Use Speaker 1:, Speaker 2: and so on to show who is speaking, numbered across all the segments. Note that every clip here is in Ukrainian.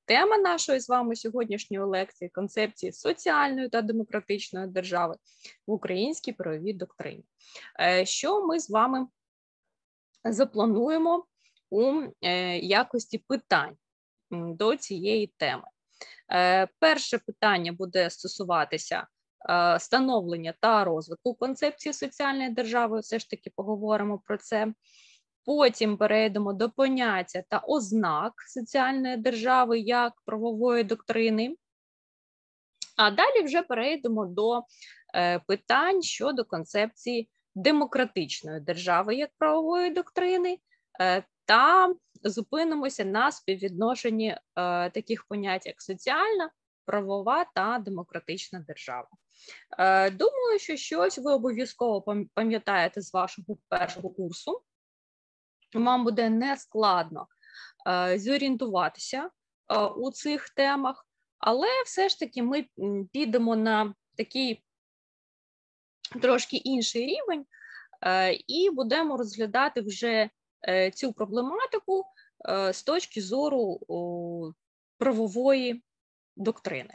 Speaker 1: Тема нашої з вами сьогоднішньої лекції – концепції соціальної та демократичної держави в українській правовій доктрині. Що ми з вами заплануємо у якості питань до цієї теми? Перше питання буде стосуватися становлення та розвитку концепції соціальної держави, все ж таки поговоримо про це. Потім перейдемо до поняття та ознак соціальної держави як правової доктрини, а далі вже перейдемо до питань щодо концепції демократичної держави як правової доктрини та зупинимося на співвідношенні таких понять, як соціальна, правова та демократична держава. Думаю, що щось ви обов'язково пам'ятаєте з вашого першого курсу. Вам буде нескладно зорієнтуватися у цих темах, але все ж таки ми підемо на такий трошки інший рівень і будемо розглядати вже цю проблематику з точки зору правової доктрини.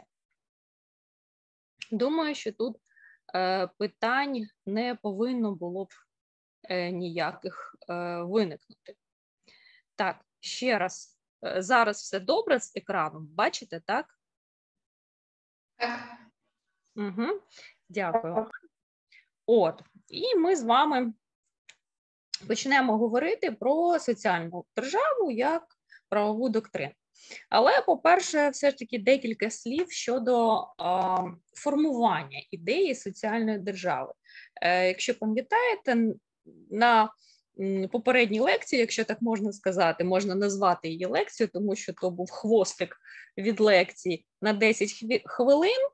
Speaker 1: Думаю, що тут питань не повинно було б ніяких виникнути. Так, ще раз, зараз все добре з екраном, бачите, так?
Speaker 2: Так.
Speaker 1: Угу. Дякую. От, і ми з вами почнемо говорити про соціальну державу як правову доктрину. Але, по-перше, все ж таки декілька слів щодо формування ідеї соціальної держави. Якщо пам'ятаєте, на попередній лекції, якщо так можна сказати, можна назвати її лекцію, тому що то був хвостик від лекції на 10 хвилин,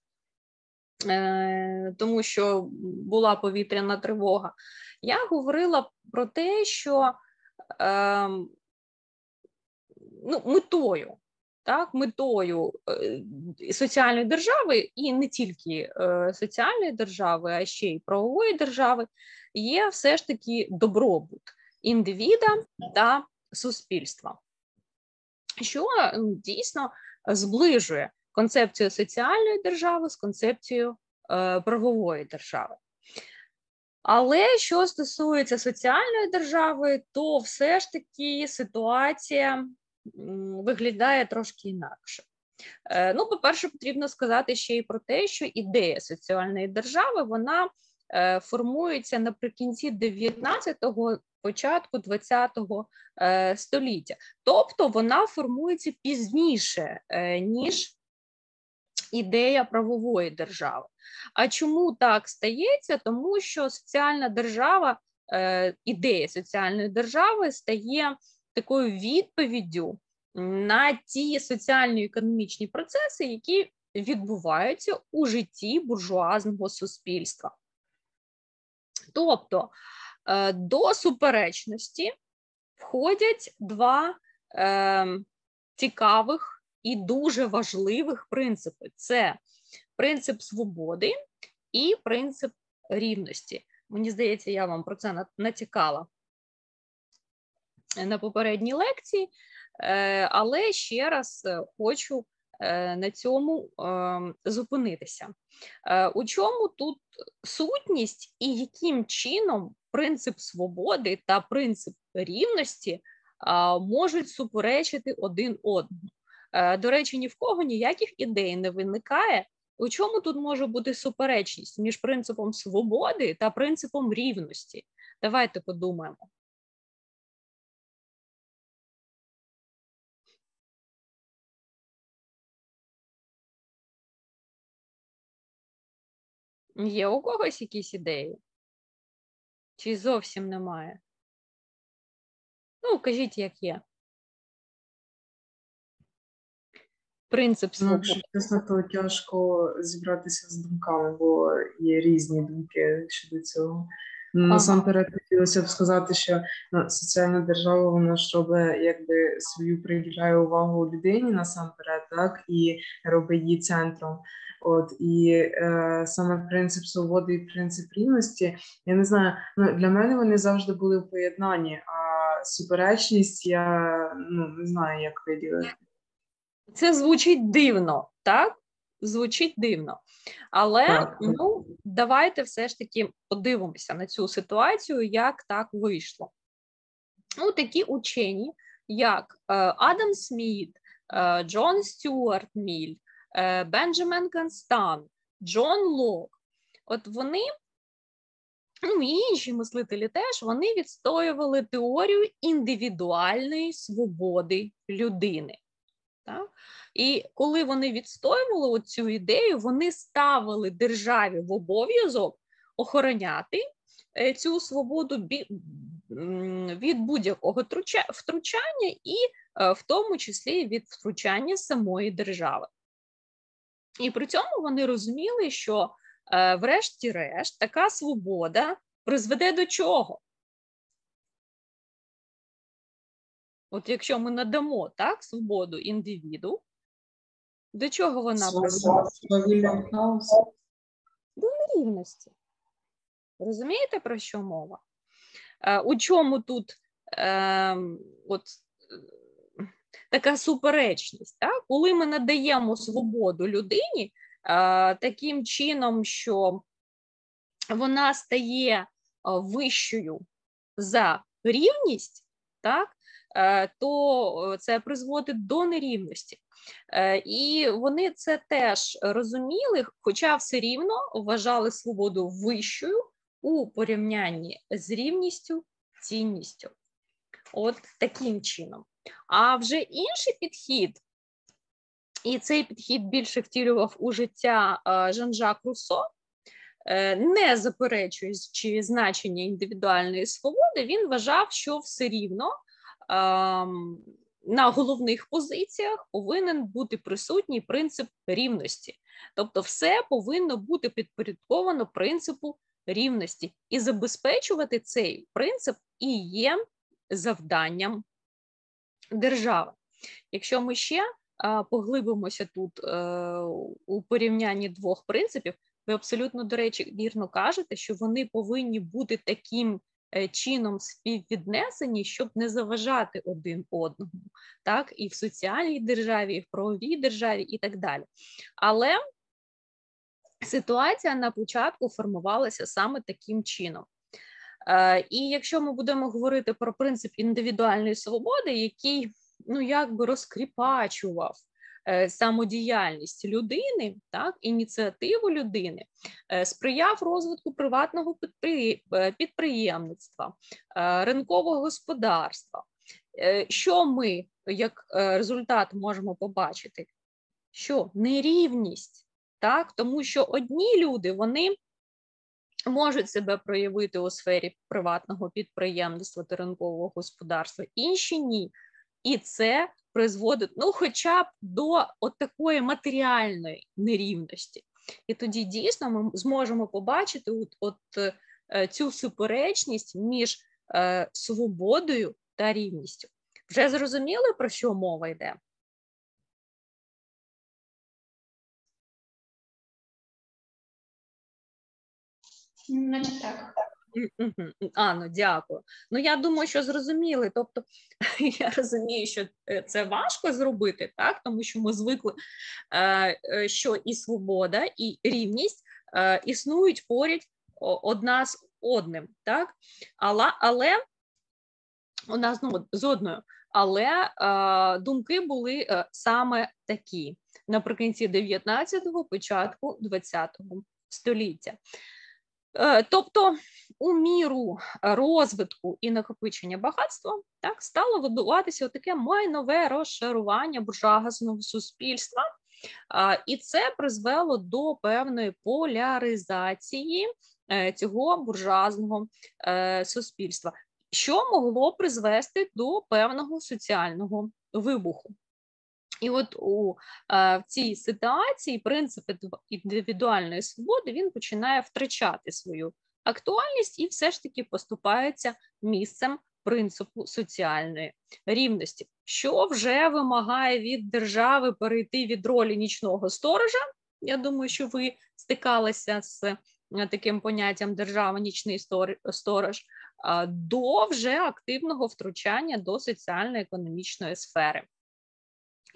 Speaker 1: тому що була повітряна тривога. Я говорила про те, що метою соціальної держави, і не тільки соціальної держави, а ще й правової держави, є все ж таки добробут індивіда та суспільства, що дійсно зближує концепцію соціальної держави з концепцією правової держави. Але що стосується соціальної держави, то все ж таки ситуація виглядає трошки інакше. По-перше, потрібно сказати ще й про те, що ідея соціальної держави, вона формується наприкінці 19-го, початку 20-го століття. Тобто вона формується пізніше, ніж ідея правової держави. А чому так стається? Тому що соціальна держава, ідея соціальної держави стає такою відповіддю на ті соціально-економічні процеси, які відбуваються у житті буржуазного суспільства. Тобто до суперечності входять два цікавих і дуже важливих принципи. Це принцип свободи і принцип рівності. Мені здається, я вам про це натякала на попередній лекції, але ще раз хочу на цьому зупинитися. У чому тут сутність і яким чином принцип свободи та принцип рівності можуть суперечити один одному? До речі, ні в кого ніяких ідей не виникає, у чому тут може бути суперечність між принципом свободи та принципом рівності? Давайте подумаємо. Є у когось якісь ідеї? Чи зовсім немає? Кажіть, як є. Принцип свободи.
Speaker 3: Якщо чесно, то тяжко зібратися з думками, бо є різні думки щодо цього. Насамперед хотілося б сказати, що соціальна держава, вона ж робить, якби свою приділяє увагу людині насамперед, так, і робить її центром. І саме принцип свободи і принцип рівності, я не знаю, для мене вони завжди були в поєднанні, а суперечність я не знаю, як виділити.
Speaker 1: Це звучить дивно, так? Звучить дивно. Але
Speaker 3: Так.
Speaker 1: давайте все ж таки подивимося на цю ситуацію, як так вийшло. Такі учені, як Адам Сміт, Джон Стюарт Міль, Бенджамін Констант, Джон Лок, от вони, і інші мислителі теж, вони відстоювали теорію індивідуальної свободи людини. Так? І коли вони відстоювали цю ідею, вони ставили державі в обов'язок охороняти цю свободу від будь-якого втручання і в тому числі від втручання самої держави. І при цьому вони розуміли, що врешті-решт така свобода призведе до чого? От якщо ми надамо так свободу індивіду, до чого вона призведе? До нерівності. Розумієте, про що мова? У чому тут така суперечність? Так? Коли ми надаємо свободу людині таким чином, що вона стає вищою за рівність, так? То це призводить до нерівності. І вони це теж розуміли, хоча все рівно вважали свободу вищою у порівнянні з рівністю, цінністю. От таким чином. А вже інший підхід, і цей підхід більше втілював у життя Жан-Жак Руссо, не заперечуючи значення індивідуальної свободи, він вважав, що все рівно на головних позиціях повинен бути присутній принцип рівності. Тобто все повинно бути підпорядковано принципу рівності. І забезпечувати цей принцип і є завданням держави. Якщо ми ще поглибимося тут у порівнянні двох принципів, ви абсолютно, до речі, вірно кажете, що вони повинні бути таким чином співвіднесені, щоб не заважати один одному, так, і в соціальній державі, і в правовій державі, і так далі. Але ситуація на початку формувалася саме таким чином. І якщо ми будемо говорити про принцип індивідуальної свободи, який, якби розкріпачував самодіяльність людини, так, ініціативу людини, сприяв розвитку приватного підприємництва, ринкового господарства. Що ми, як результат, можемо побачити? Що нерівність, так, тому що одні люди, вони можуть себе проявити у сфері приватного підприємництва та ринкового господарства, інші ні. І це призводить, хоча б до такої матеріальної нерівності. І тоді дійсно ми зможемо побачити цю суперечність між свободою та рівністю. Вже зрозуміли, про що мова йде?
Speaker 2: Значить так.
Speaker 1: Дякую. Я думаю, що зрозуміли. Тобто, я розумію, що це важко зробити, так? Тому що ми звикли, що і свобода, і рівність існують поряд одна з одним, так? Але у нас з одною. Але думки були саме такі наприкінці 19-го, початку 20-го століття. Тобто у міру розвитку і накопичення багатства, так, стало відбуватися таке майнове розшарування буржуазного суспільства, і це призвело до певної поляризації цього буржуазного суспільства, що могло призвести до певного соціального вибуху. І от в цій ситуації принцип індивідуальної свободи, він починає втрачати свою актуальність і все ж таки поступається місцем принципу соціальної рівності, що вже вимагає від держави перейти від ролі нічного сторожа. Я думаю, що ви стикалися з таким поняттям держава нічний сторож, до вже активного втручання до соціально-економічної сфери.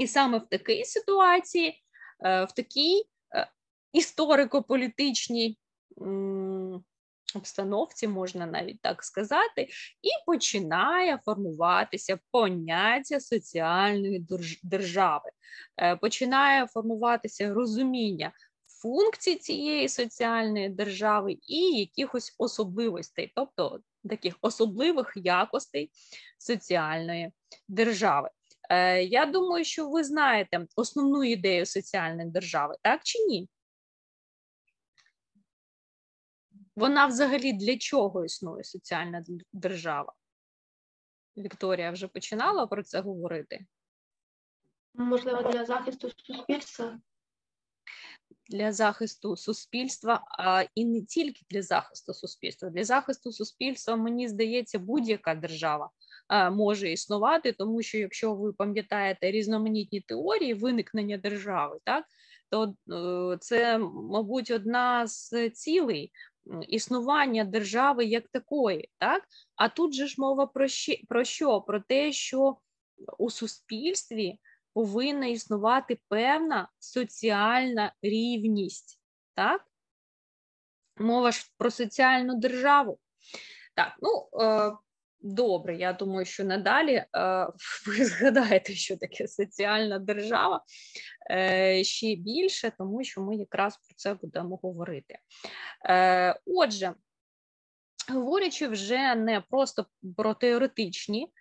Speaker 1: І саме в такій ситуації, в такій історико-політичній обстановці, можна навіть так сказати, і починає формуватися поняття соціальної держави. Починає формуватися розуміння функцій цієї соціальної держави і якихось особливостей, тобто таких особливих якостей соціальної держави. Я думаю, що ви знаєте основну ідею соціальної держави, так чи ні? Вона взагалі для чого існує соціальна держава? Вікторія вже починала про це говорити?
Speaker 2: Можливо, для захисту суспільства.
Speaker 1: Для захисту суспільства, і не тільки для захисту суспільства. Для захисту суспільства, мені здається, будь-яка держава може існувати, тому що, якщо ви пам'ятаєте різноманітні теорії виникнення держави, так, то це, мабуть, одна з цілей існування держави як такої. Так? А тут же ж мова про що? Про те, що у суспільстві повинна існувати певна соціальна рівність. Так? Мова ж про соціальну державу. Так, ну, добре, я думаю, що надалі ви згадаєте, що таке соціальна держава ще більше, тому що ми якраз про це будемо говорити. Отже, говорячи вже не просто про теоретичні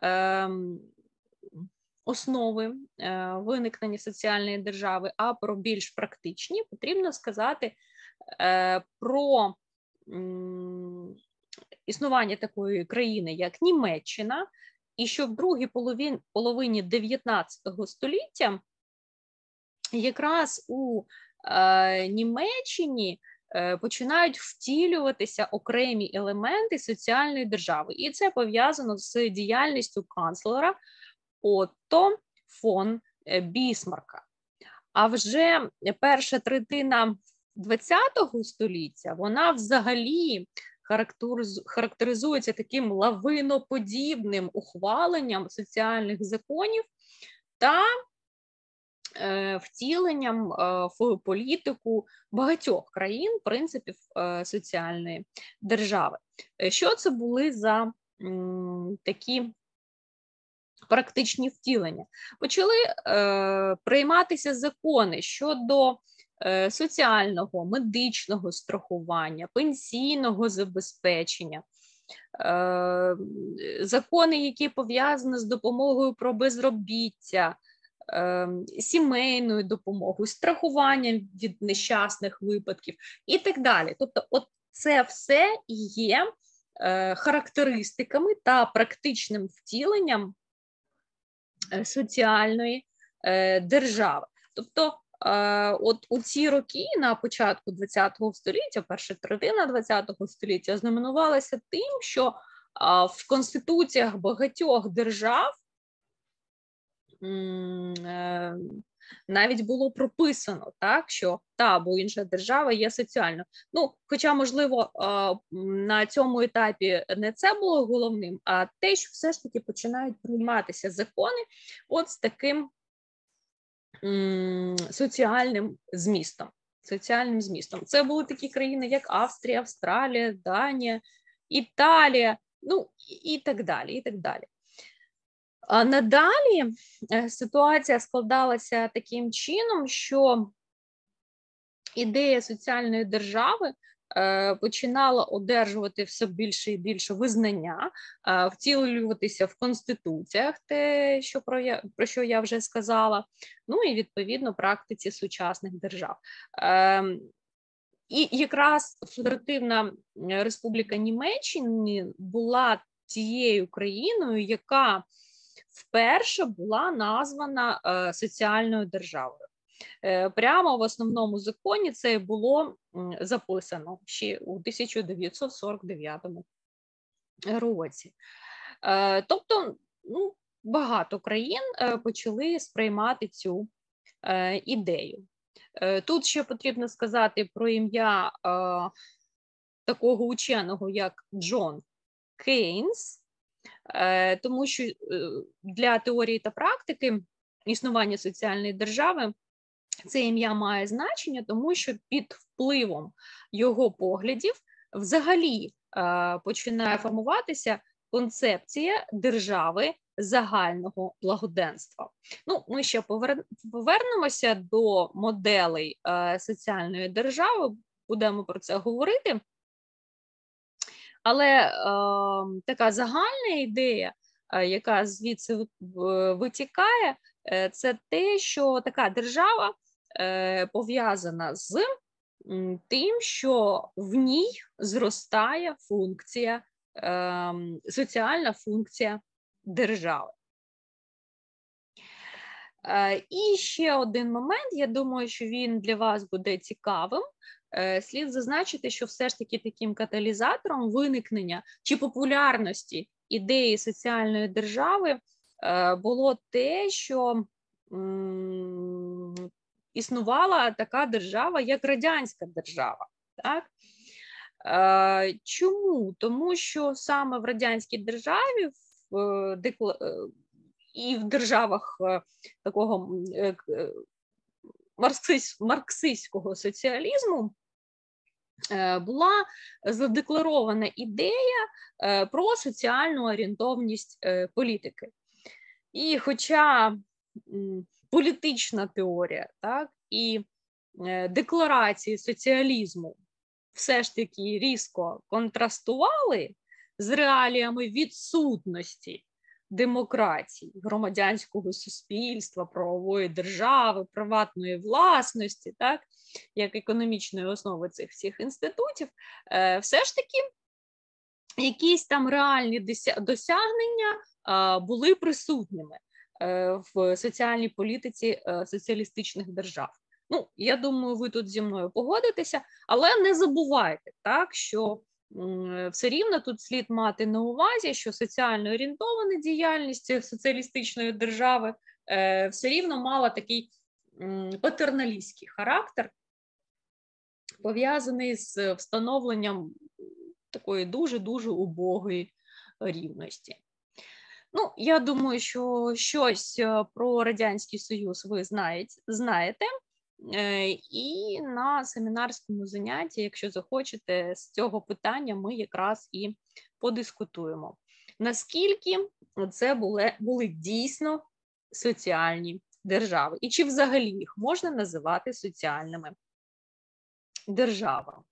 Speaker 1: основи виникнення соціальної держави, а про більш практичні, потрібно сказати про існування такої країни, як Німеччина, і що в другій половині 19 століття якраз у Німеччині починають втілюватися окремі елементи соціальної держави. І це пов'язано з діяльністю канцлера Отто фон Бісмарка. А вже перша третина ХХ століття, вона взагалі характеризується таким лавиноподібним ухваленням соціальних законів та втіленням в політику багатьох країн принципів соціальної держави. Що це були за такі практичні втілення? Почали прийматися закони щодо соціального, медичного страхування, пенсійного забезпечення, закони, які пов'язані з допомогою про безробіття, сімейною допомогою, страхуванням від нещасних випадків і так далі. Тобто от це все є характеристиками та практичним втіленням соціальної держави. Тобто от у ці роки на початку ХХ століття, перша третина ХХ століття знаменувалася тим, що в конституціях багатьох держав навіть було прописано, так, що та або інша держава є соціальною. Ну, хоча, можливо, на цьому етапі не це було головним, а те, що все ж таки починають прийматися закони от з таким соціальним змістом. Це були такі країни, як Австрія, Австралія, Данія, Італія, ну і так далі, і так далі. А надалі ситуація складалася таким чином, що ідея соціальної держави починала одержувати все більше і більше визнання, втілюватися в конституціях, те, що про що я вже сказала, ну і відповідно практиці сучасних держав. І якраз Федеративна Республіка Німеччини була тією країною, яка вперше була названа соціальною державою. Прямо в основному законі це було записано ще у 1949 році. Тобто, ну, багато країн почали сприймати цю ідею. Тут ще потрібно сказати про ім'я такого ученого, як Джон Кейнс, тому що для теорії та практики існування соціальної держави, це ім'я має значення, тому що під впливом його поглядів взагалі починає формуватися концепція держави загального благоденства. Ну, ми ще повернемося до моделей соціальної держави, будемо про це говорити. Але така загальна ідея, яка звідси витікає, це те, що така держава пов'язана з тим, що в ній зростає функція, соціальна функція держави. І ще один момент, я думаю, що він для вас буде цікавим. Слід зазначити, що все ж таки таким каталізатором виникнення чи популярності ідеї соціальної держави було те, що існувала така держава, як радянська держава. Так? Чому? Тому що саме в радянській державі і в державах такого марксистського соціалізму була задекларована ідея про соціальну орієнтовність політики. І хоча політична теорія, так, і декларації соціалізму все ж таки різко контрастували з реаліями відсутності демократії, громадянського суспільства, правової держави, приватної власності, так, як економічної основи цих всіх інститутів, все ж таки якісь там реальні досягнення були присутніми в соціальній політиці соціалістичних держав. Ну, я думаю, ви тут зі мною погодитеся, але не забувайте, так, що все рівно тут слід мати на увазі, що соціально орієнтована діяльність соціалістичної держави все рівно мала такий патерналістський характер, пов'язаний з встановленням такої дуже-дуже убогої рівності. Ну, я думаю, що щось про Радянський Союз ви знаєте. І на семінарському занятті, якщо захочете, з цього питання ми якраз і подискутуємо. Наскільки це були дійсно соціальні держави? І чи взагалі їх можна називати соціальними державами?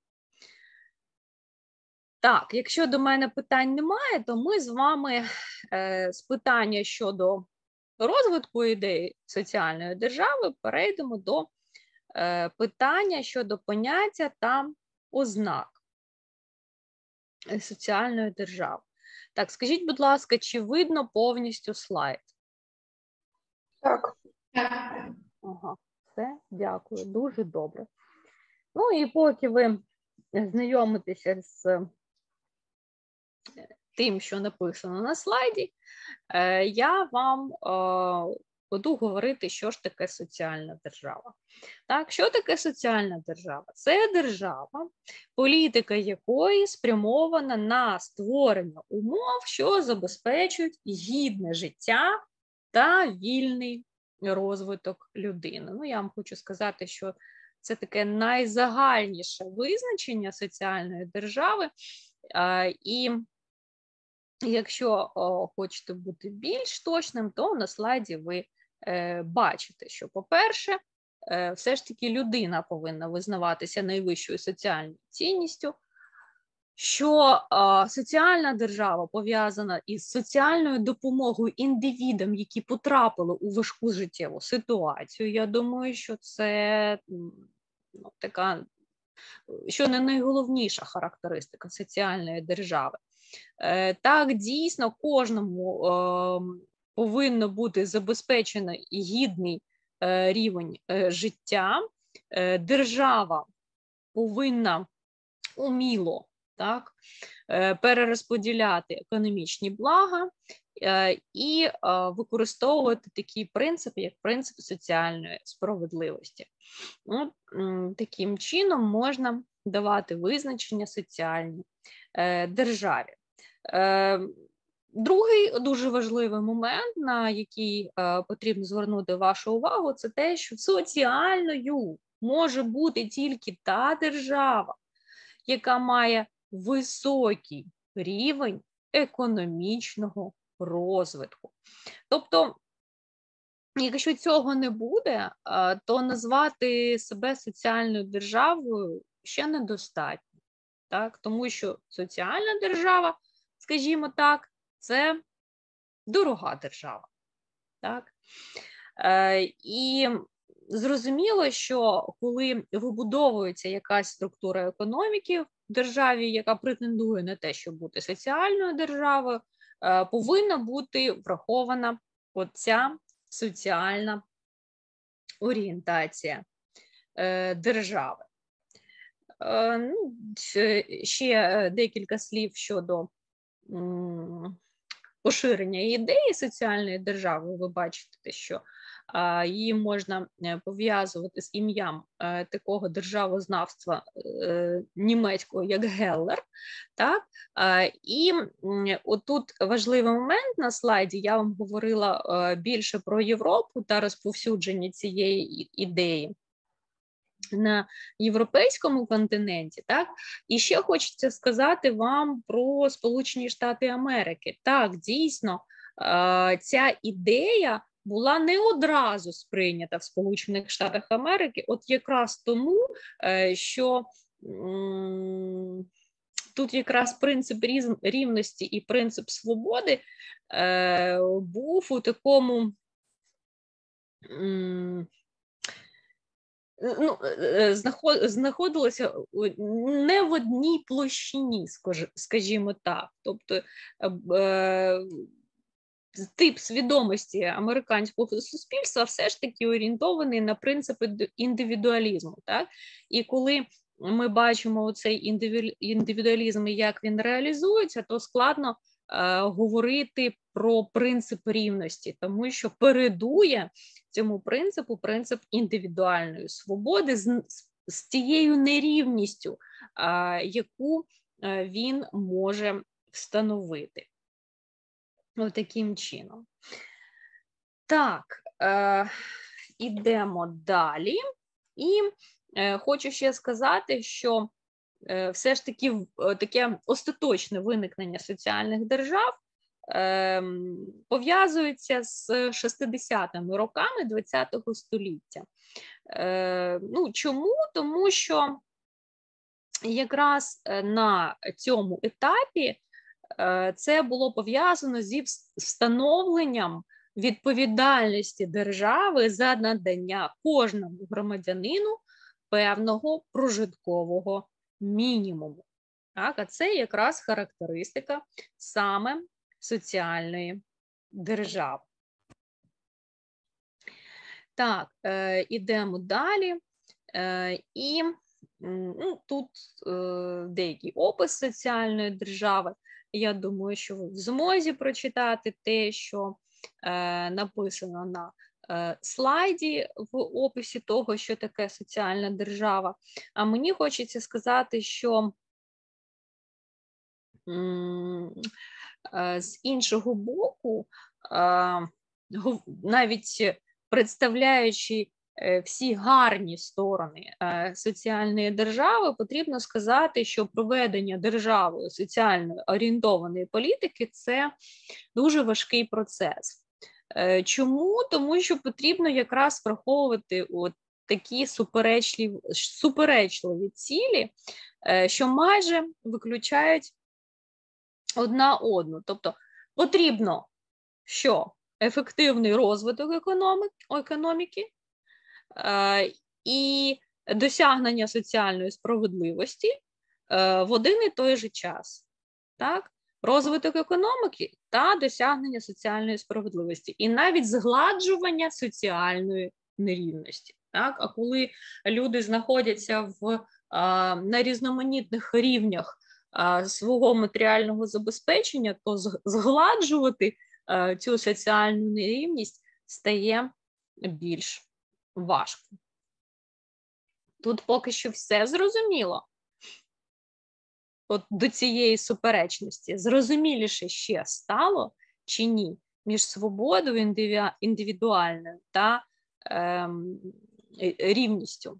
Speaker 1: Так, якщо до мене питань немає, то ми з вами з питання щодо розвитку ідеї соціальної держави перейдемо до питання щодо поняття та ознак соціальної держави. Так, скажіть, будь ласка, чи видно повністю слайд?
Speaker 2: Так.
Speaker 1: Ага, все, дякую, дуже добре. Ну і поки ви знайомитеся з тим, що написано на слайді, я вам буду говорити, що ж таке соціальна держава. Так, що таке соціальна держава? Це держава, політика якої спрямована на створення умов, що забезпечують гідне життя та вільний розвиток людини. Ну, я вам хочу сказати, що це таке найзагальніше визначення соціальної держави. І якщо хочете бути більш точним, то на слайді ви бачите, що, по-перше, все ж таки людина повинна визнаватися найвищою соціальною цінністю, що соціальна держава пов'язана із соціальною допомогою індивідам, які потрапили у важку життєву ситуацію. Я думаю, що це така, що не найголовніша характеристика соціальної держави. Так, дійсно, кожному повинно бути забезпечено гідний рівень життя. Держава повинна уміло, так, перерозподіляти економічні блага і використовувати такий принцип, як принцип соціальної справедливості. От, таким чином можна давати визначення соціальній державі. Другий дуже важливий момент, на який потрібно звернути вашу увагу, це те, що соціальною може бути тільки та держава, яка має високий рівень економічного розвитку. Тобто, якщо цього не буде, то назвати себе соціальною державою ще недостатньо, так? Тому що соціальна держава, скажімо так, це дорога держава. Так? І зрозуміло, що коли вибудовується якась структура економіки в державі, яка претендує на те, щоб бути соціальною державою, повинна бути врахована оця соціальна орієнтація держави. Ще декілька слів щодо поширення ідеї соціальної держави. Ви бачите, що її можна пов'язувати з ім'ям такого державознавства німецького, як Геллер. Так? І отут важливий момент на слайді, я вам говорила більше про Європу та розповсюдження цієї ідеї на європейському континенті, так? І ще хочеться сказати вам про Сполучені Штати Америки. Так, дійсно, ця ідея була не одразу сприйнята в Сполучених Штатах Америки, от якраз тому, що тут якраз принцип рівності і принцип свободи був у такому знаходилося не в одній площині, скажімо так. Тобто тип свідомості американського суспільства все ж таки орієнтований на принципи індивідуалізму. Так? І коли ми бачимо цей індивідуалізм і як він реалізується, то складно говорити про принцип рівності, тому що передує цьому принципу принцип індивідуальної свободи з тією нерівністю, яку він може встановити. Ось таким чином. Так, ідемо далі. І хочу ще сказати, що все ж таки таке остаточне виникнення соціальних держав пов'язується з 60-ми роками ХХ століття. Чому? Тому що якраз на цьому етапі це було пов'язано зі встановленням відповідальності держави за надання кожному громадянину певного прожиткового мінімуму. Так, а це якраз характеристика саме соціальної держави. Так, ідемо далі. І тут деякий опис соціальної держави. Я думаю, що ви в змозі прочитати те, що написано на слайді в описі того, що таке соціальна держава. А мені хочеться сказати, що з іншого боку, навіть представляючи всі гарні сторони соціальної держави, потрібно сказати, що проведення державою соціально орієнтованої політики – це дуже важкий процес. Чому? Тому що потрібно якраз враховувати от такі суперечливі цілі, що майже виключають одна одну. Тобто потрібно, що ефективний розвиток економіки і досягнення соціальної справедливості в один і той же час. Так? Розвиток економіки та досягнення соціальної справедливості. І навіть згладжування соціальної нерівності. Так? А коли люди знаходяться на різноманітних рівнях свого матеріального забезпечення, то згладжувати цю соціальну нерівність стає більш важко. Тут поки що все зрозуміло. от до цієї суперечності зрозуміліше ще стало чи ні між свободою індивідуальною та рівністю?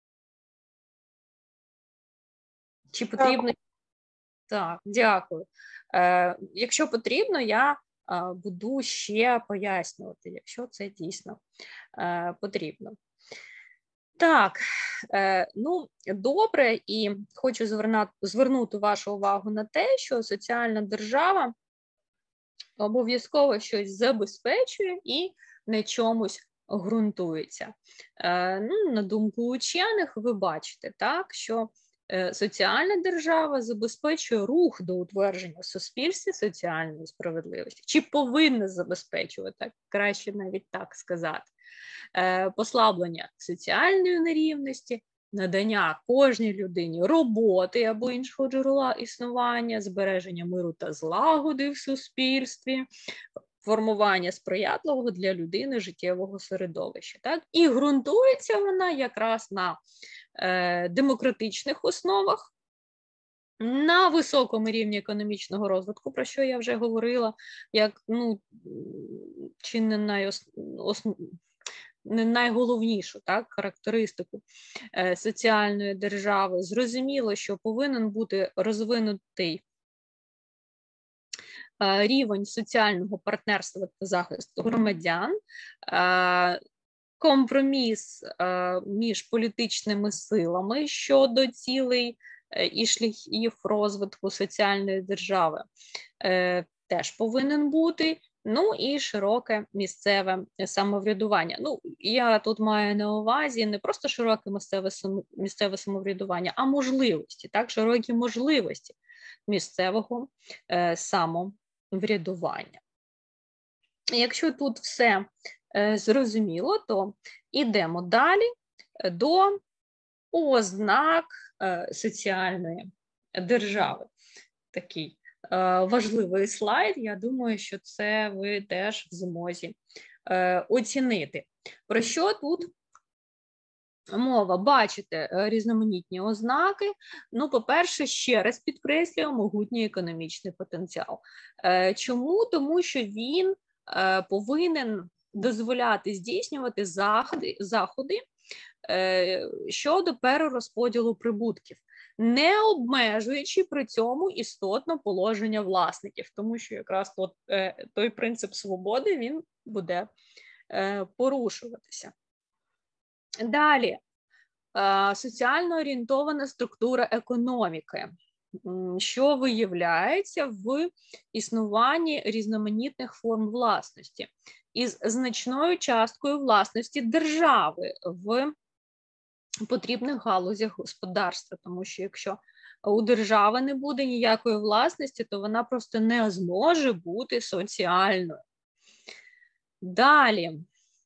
Speaker 1: Чи потрібно? Так, дякую. Якщо потрібно, я буду ще пояснювати, якщо це дійсно потрібно. Так, ну, добре, і хочу звернути вашу увагу на те, що соціальна держава обов'язково щось забезпечує і на чомусь ґрунтується. Ну, на думку учених, ви бачите, так, що соціальна держава забезпечує рух до утвердження в суспільстві соціальної справедливості. Чи повинна забезпечувати, краще навіть так сказати, послаблення соціальної нерівності, надання кожній людині роботи або іншого джерела існування, збереження миру та злагоди в суспільстві, формування сприятливого для людини життєвого середовища. Так? І ґрунтується вона якраз на демократичних основах, на високому рівні економічного розвитку, про що я вже говорила, як, ну, чи не найголовнішу, так, характеристику соціальної держави. Зрозуміло, що повинен бути розвинутий рівень соціального партнерства та захисту громадян, компроміс між політичними силами щодо цілей і шляхів розвитку соціальної держави теж повинен бути. Ну і широке місцеве самоврядування. Ну, я тут маю на увазі не просто широке місцеве самоврядування, а можливості, так, широкі можливості місцевого самоврядування. Якщо тут все зрозуміло, то йдемо далі до ознак соціальної держави. Такий важливий слайд, я думаю, що це ви теж в змозі оцінити. Про що тут мова? Бачите різноманітні ознаки. Ну, по-перше, ще раз підкреслюю, могутній економічний потенціал. Чому? Тому що він повинен дозволяти здійснювати заходи щодо перерозподілу прибутків, не обмежуючи при цьому істотно положення власників, тому що якраз той принцип свободи, він буде порушуватися. Далі, соціально орієнтована структура економіки, що виявляється в існуванні різноманітних форм власності із значною часткою власності держави в потрібних галузях господарства, тому що якщо у держави не буде ніякої власності, то вона просто не зможе бути соціальною. Далі,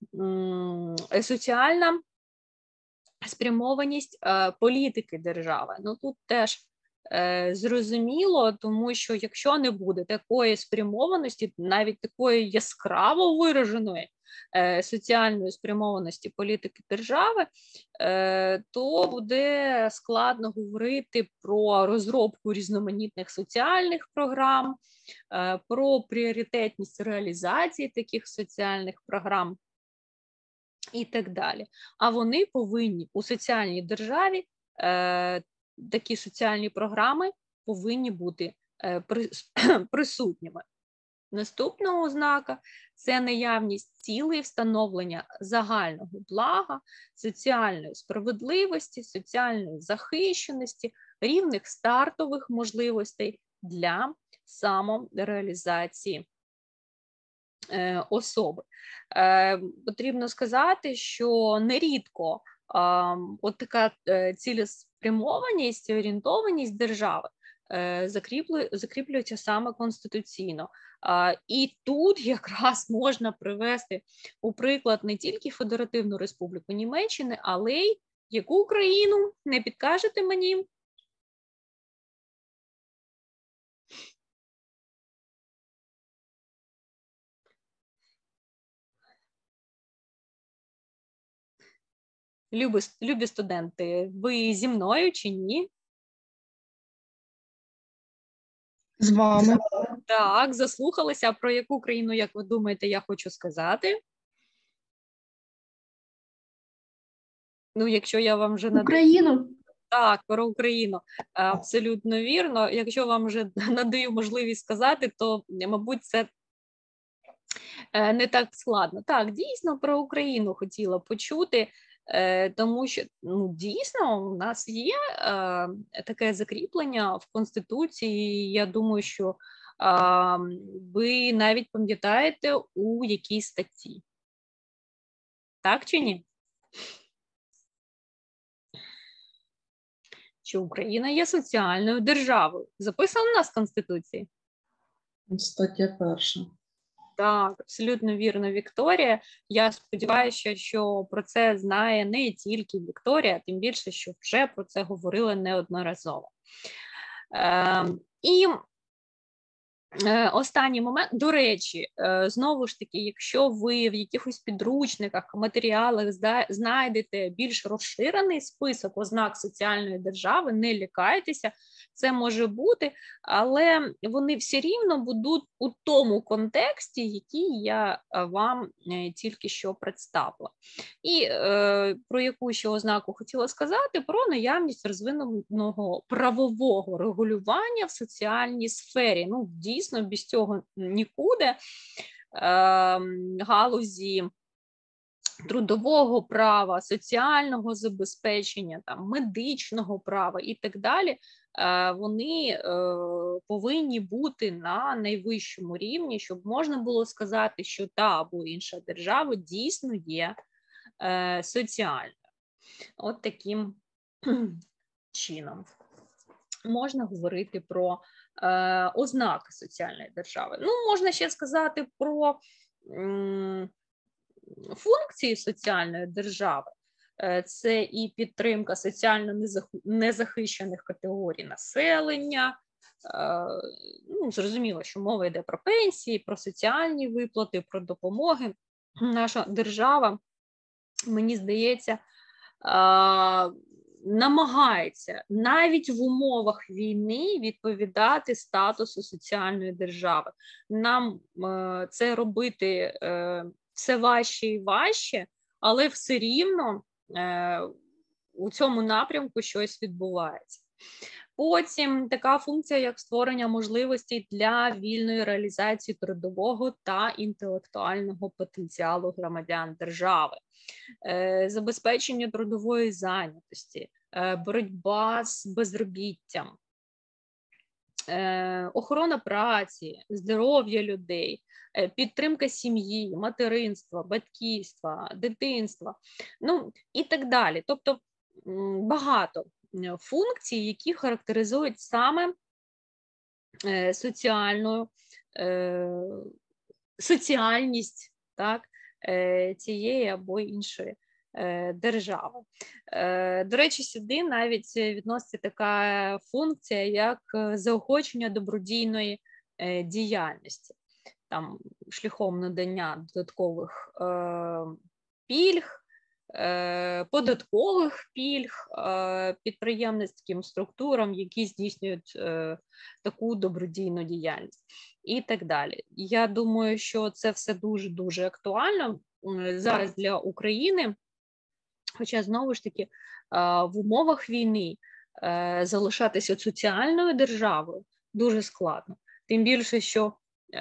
Speaker 1: соціальна спрямованість політики держави. Ну, тут теж зрозуміло, тому що якщо не буде такої спрямованості, навіть такої яскраво вираженої соціальної спрямованості політики держави, то буде складно говорити про розробку різноманітних соціальних програм, про пріоритетність реалізації таких соціальних програм і так далі. А вони повинні у соціальній державі, такі соціальні програми повинні бути присутніми. Наступна ознака – це наявність цілей встановлення загального блага, соціальної справедливості, соціальної захищеності, рівних стартових можливостей для самореалізації особи. Потрібно сказати, що нерідко от така цілеспрямованість, орієнтованість держави закріплюється саме конституційно. І тут якраз можна привести у приклад не тільки Федеративну Республіку Німеччини, але й яку країну, не підкажете мені? Любі студенти, ви зі мною чи ні?
Speaker 2: З вами.
Speaker 1: Так, заслухалися. Про яку країну, як ви думаєте, я хочу сказати? Ну, якщо я вам вже
Speaker 2: Україну.
Speaker 1: Так, про Україну. Абсолютно вірно. Якщо вам вже надаю можливість сказати, то, мабуть, це не так складно. Так, дійсно, про Україну хотіла почути, тому що, ну, дійсно, у нас є таке закріплення в Конституції. Я думаю, що ви навіть пам'ятаєте, у якій статті. Так чи ні? Що Україна є соціальною державою. Записано в нас в Конституції?
Speaker 3: Стаття 1.
Speaker 1: Так, абсолютно вірно, Вікторія. Я сподіваюся, що про це знає не тільки Вікторія, тим більше, що вже про це говорили неодноразово. І останній момент, до речі, знову ж таки, якщо ви в якихось підручниках, матеріалах знайдете більш розширений список ознак соціальної держави, не лякайтеся, це може бути, але вони все рівно будуть у тому контексті, який я вам тільки що представила. І про яку ще ознаку хотіла сказати? Про наявність розвиненого правового регулювання в соціальній сфері. Ну, дійсно, без цього нікуди. Галузі трудового права, соціального забезпечення, там, медичного права і так далі, вони повинні бути на найвищому рівні, щоб можна було сказати, що та або інша держава дійсно є соціальною. От таким чином можна говорити про ознаки соціальної держави. Ну, можна ще сказати про функції соціальної держави. Це і підтримка соціально незахищених категорій населення. Ну, зрозуміло, що мова йде про пенсії, про соціальні виплати, про допомоги. Наша держава, мені здається, намагається навіть в умовах війни відповідати статусу соціальної держави. Нам це робити все важче і важче, але все рівно у цьому напрямку щось відбувається. Потім така функція, як створення можливостей для вільної реалізації трудового та інтелектуального потенціалу громадян держави, забезпечення трудової зайнятості, боротьба з безробіттям, охорона праці, здоров'я людей, підтримка сім'ї, материнства, батьківства, дитинства, ну і так далі. Тобто багато функцій, які характеризують саме соціальність, так, цієї або іншої держави. До речі, сюди навіть відноситься така функція, як заохочення добродійної діяльності, там, шляхом надання додаткових пільг, податкових пільг підприємницьким структурам, які здійснюють таку добродійну діяльність і так далі. Я думаю, що це все дуже-дуже актуально зараз для України, хоча, знову ж таки, в умовах війни залишатися соціальною державою дуже складно. Тим більше, що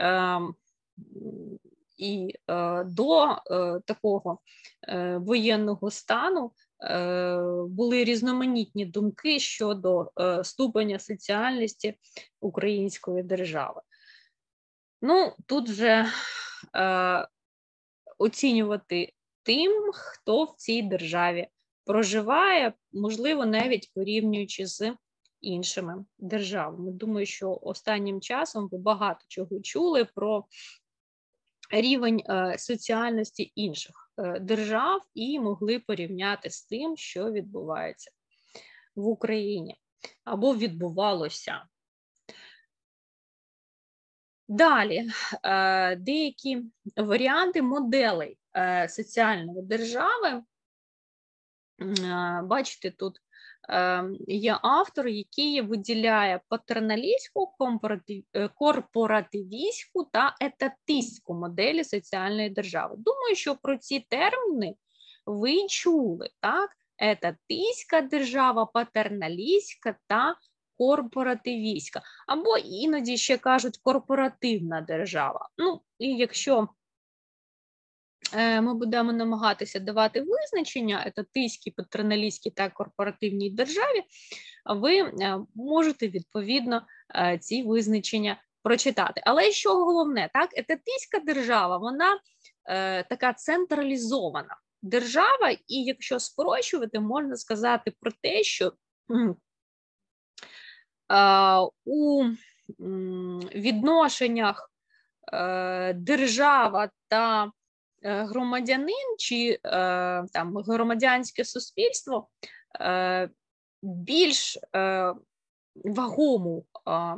Speaker 1: і до такого воєнного стану були різноманітні думки щодо ступеня соціальності української держави. Ну, тут вже оцінювати тим, хто в цій державі проживає, можливо, навіть порівнюючи з іншими державами. Думаю, що останнім часом ви багато чого чули про рівень соціальності інших держав і могли порівняти з тим, що відбувається в Україні або відбувалося. Далі, деякі варіанти моделей соціальної держави бачите, тут є автор, який виділяє патерналістську, корпоративістську та етатистську моделі соціальної держави. Думаю, що про ці терміни ви чули, так? Етатистська держава, патерналістська та корпоративістська. Або іноді ще кажуть корпоративна держава. Ну, і якщо ми будемо намагатися давати визначення етатистській, патерналістській та корпоративній державі, ви можете, відповідно, ці визначення прочитати. Але що головне, так, етатистська держава, вона така централізована держава, і якщо спрощувати, можна сказати про те, що у відношеннях держава та громадянин чи там громадянське суспільство більш вагому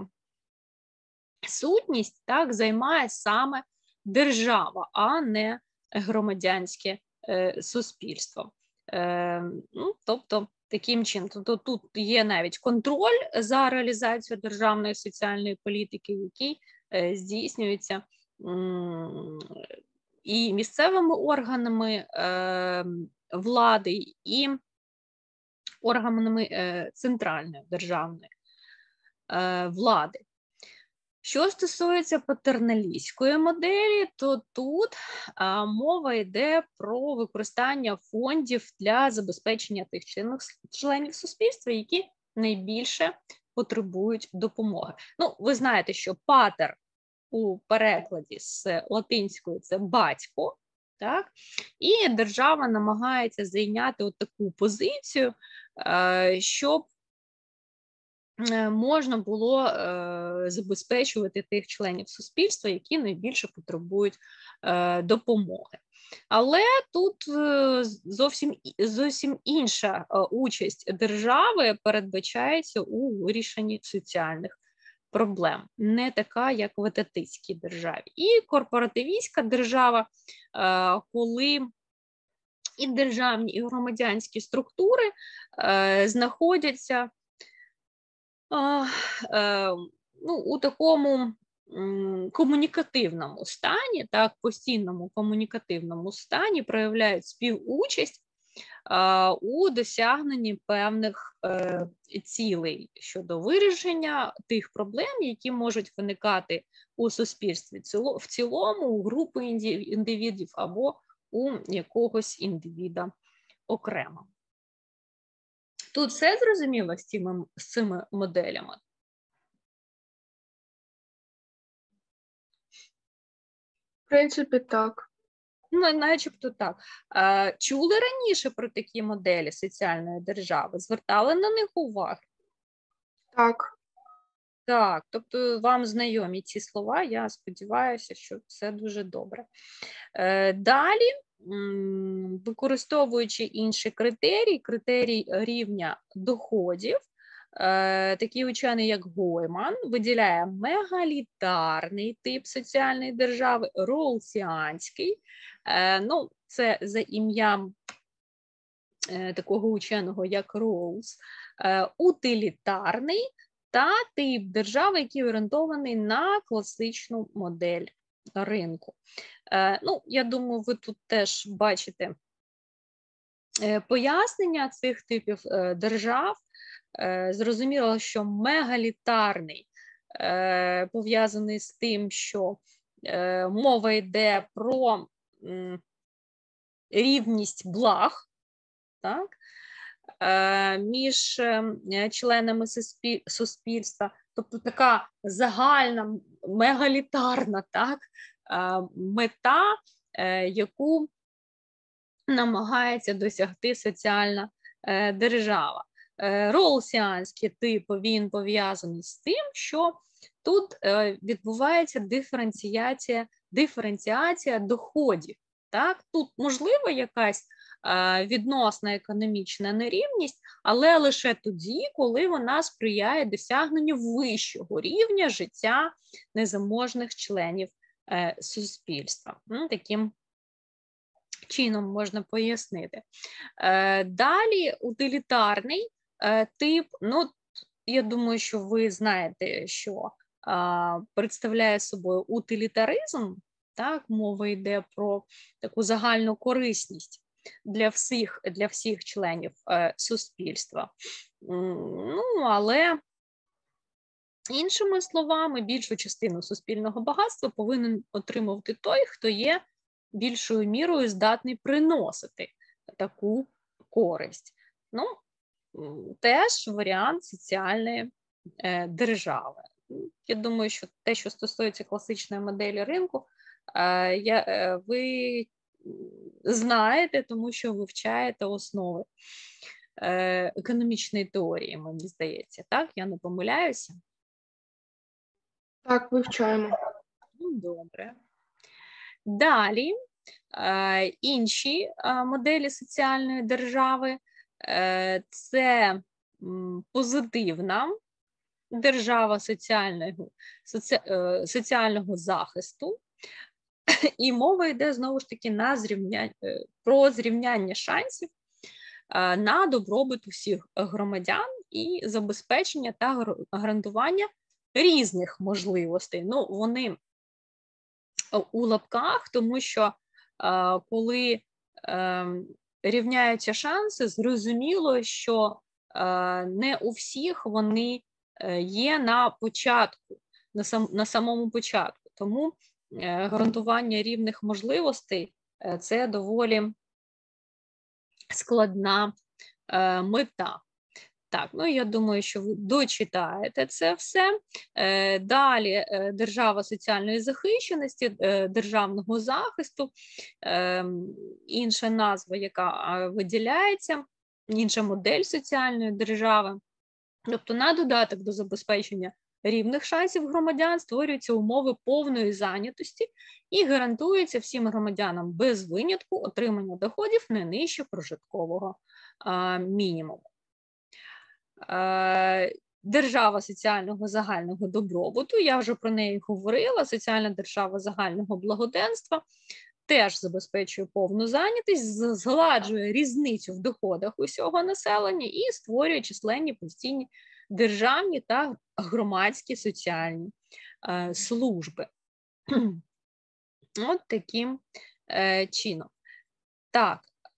Speaker 1: сутність, так, займає саме держава, а не громадянське суспільство. Ну, тобто, таким чином, тут є навіть контроль за реалізацією державної соціальної політики, який здійснюється і місцевими органами влади, і органами центральної державної влади. Що стосується патерналістської моделі, то тут мова йде про використання фондів для забезпечення тих членів суспільства, які найбільше потребують допомоги. Ну, ви знаєте, що патер у перекладі з латинської – це батько, так? І держава намагається зайняти таку позицію, щоб можна було забезпечувати тих членів суспільства, які найбільше потребують допомоги. Але тут зовсім інша участь держави передбачається у вирішенні соціальних проблем, не така, як в етатистській державі. І корпоративістська держава, коли і державні, і громадянські структури знаходяться у такому комунікативному стані, так, постійному комунікативному стані, проявляють співучасть у досягненні певних цілей щодо вирішення тих проблем, які можуть виникати у суспільстві в цілому, у групи індивідів або у якогось індивіда окремо. Тут все зрозуміло з цими моделями?
Speaker 2: В принципі, так.
Speaker 1: Ну, начебто так. Чули раніше про такі моделі соціальної держави? Звертали на них увагу?
Speaker 2: Так.
Speaker 1: Так, тобто вам знайомі ці слова, я сподіваюся, що все дуже добре. Далі, використовуючи інші критерій рівня доходів, такий учений, як Гойман, виділяє мегалітарний тип соціальної держави, роулсіанський, ну, це за ім'ям такого ученого, як Роуз, утилітарний та тип держави, який орієнтований на класичну модель ринку. Ну, я думаю, ви тут теж бачите пояснення цих типів держав. Зрозуміло, що мегалітарний пов'язаний з тим, що мова йде про рівність благ, так, між членами суспільства, тобто така загальна мегалітарна, так, мета, яку намагається досягти соціальна держава. Роулсіанський тип, він пов'язаний з тим, що тут відбувається диференціація доходів. Так? Тут можливо якась відносна економічна нерівність, але лише тоді, коли вона сприяє досягненню вищого рівня життя незаможних членів суспільства. Таким чином можна пояснити. Далі утилітарний тип, ну, я думаю, що ви знаєте, що представляє собою утилітаризм, так, мова йде про таку загальну корисність для всіх членів суспільства. Ну, але іншими словами, більшу частину суспільного багатства повинен отримувати той, хто є більшою мірою здатний приносити таку користь. Ну, теж варіант соціальної держави. Я думаю, що те, що стосується класичної моделі ринку, ви знаєте, тому що вивчаєте основи економічної теорії, мені здається, так? Я не помиляюся?
Speaker 2: Так, вивчаємо.
Speaker 1: Добре. Далі інші моделі соціальної держави – це позитивна держава соціального захисту, і мова йде знову ж таки про зрівняння шансів на добробут усіх громадян і забезпечення та гарантування різних можливостей. Ну, вони у лапках, тому що коли рівняються шанси, зрозуміло, що не у всіх вони є на початку, на самому початку. Тому гарантування рівних можливостей – це доволі складна мета. Так, ну я думаю, що ви дочитаєте це все. Далі держава соціальної захищеності, державного захисту, інша назва, яка виділяється, інша модель соціальної держави. Тобто на додаток до забезпечення рівних шансів громадян створюються умови повної зайнятості і гарантується всім громадянам без винятку отримання доходів не нижче прожиткового мінімуму. Держава соціального загального добробуту, я вже про неї говорила, соціальна держава загального благоденства теж забезпечує повну зайнятість, згладжує різницю в доходах усього населення і створює численні постійні державні та громадські соціальні служби. От таким чином. Так,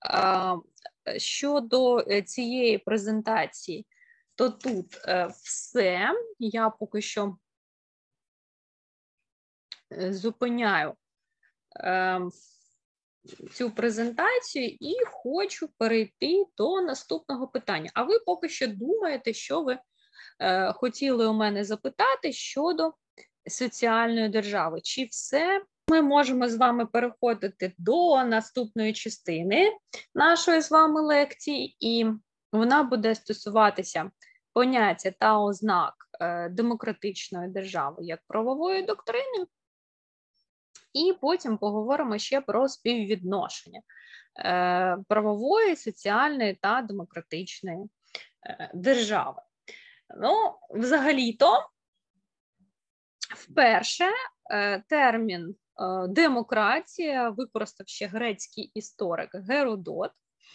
Speaker 1: щодо цієї презентації, то тут все. Я поки що зупиняю цю презентацію і хочу перейти до наступного питання. А ви поки що думаєте, що ви хотіли у мене запитати щодо соціальної держави? Чи все? Ми можемо з вами переходити до наступної частини нашої з вами лекції, і вона буде стосуватися поняття та ознак демократичної держави як правової доктрини, і потім поговоримо ще про співвідношення правової, соціальної та демократичної держави. Ну, взагалі-то, вперше термін демократія використав ще грецький історик Геродот,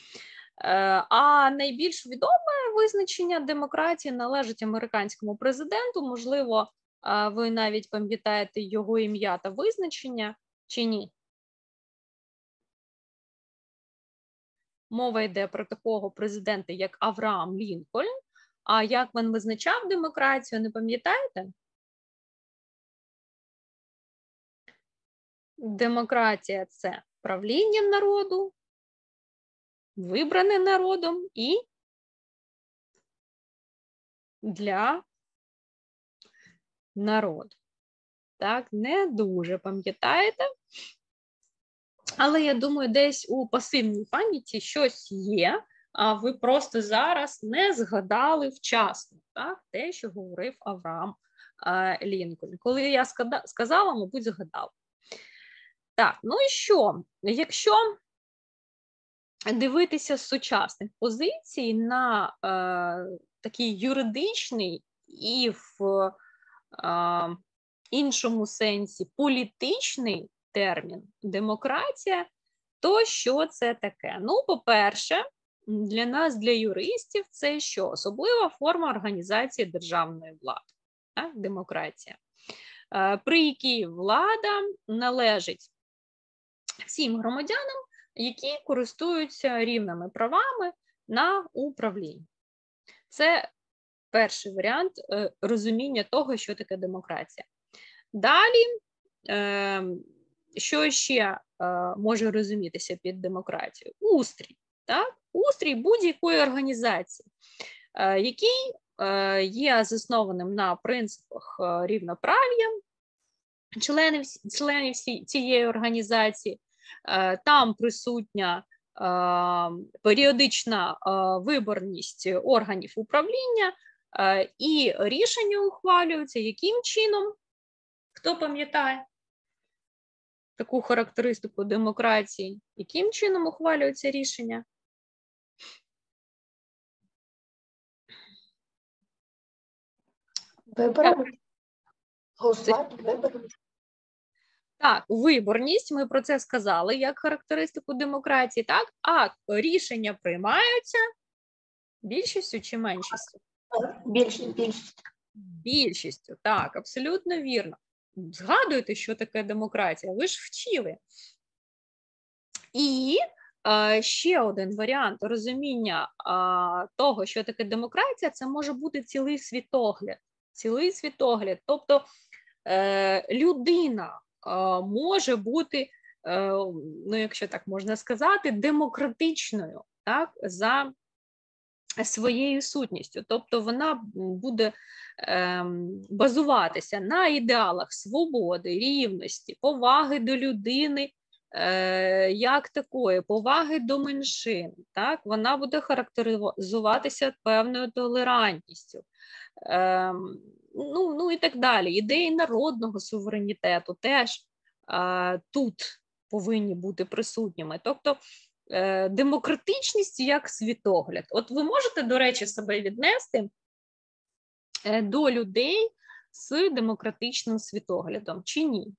Speaker 1: а найбільш відоме визначення демократії належить американському президенту. Можливо, ви навіть пам'ятаєте його ім'я та визначення, чи ні? Мова йде про такого президента, як Авраам Лінкольн. А як він визначав демократію, не пам'ятаєте? Демократія – це правління народу, вибране народом і для народу. Так, не дуже пам'ятаєте. Але я думаю, десь у пасивній пам'яті щось є, а ви просто зараз не згадали вчасно, так, те, що говорив Авраам Лінкольн. Коли я сказала, мабуть, згадав. Так, ну і що? Якщо дивитися з сучасних позицій на такий юридичний і в іншому сенсі політичний термін демократія, То що це таке? Ну, по-перше, для нас, для юристів, це що? Особлива форма організації державної влади, так? Демократія, при якій влада належить всім громадянам, які користуються рівними правами на управління. Це перший варіант розуміння того, що таке демократія. Далі, що ще може розумітися під демократією? Устрій. Так? Устрій будь-якої організації, який є заснованим на принципах рівноправ'я членів цієї організації. Там присутня періодична виборність органів управління, і рішення ухвалюються яким чином? Хто пам'ятає таку характеристику демократії? Яким чином ухвалюються рішення?
Speaker 4: Виборами. Голосувати виборами.
Speaker 1: Так, виборність, ми про це сказали, як характеристику демократії, так? А рішення приймаються більшістю чи меншістю?
Speaker 4: Більшість.
Speaker 1: Більшістю, так, абсолютно вірно. Згадуйте, що таке демократія, ви ж вчили. І ще один варіант розуміння того, що таке демократія, це може бути цілий світогляд. Цілий світогляд, тобто людина може бути, ну, якщо так можна сказати, демократичною, так, за своєю сутністю. Тобто вона буде базуватися на ідеалах свободи, рівності, поваги до людини як такої, поваги до меншин. Так? Вона буде характеризуватися певною толерантністю. Ну і так далі. Ідеї народного суверенітету теж тут повинні бути присутніми. Тобто демократичність як світогляд. От ви можете, до речі, себе віднести до людей з демократичним світоглядом, чи ні?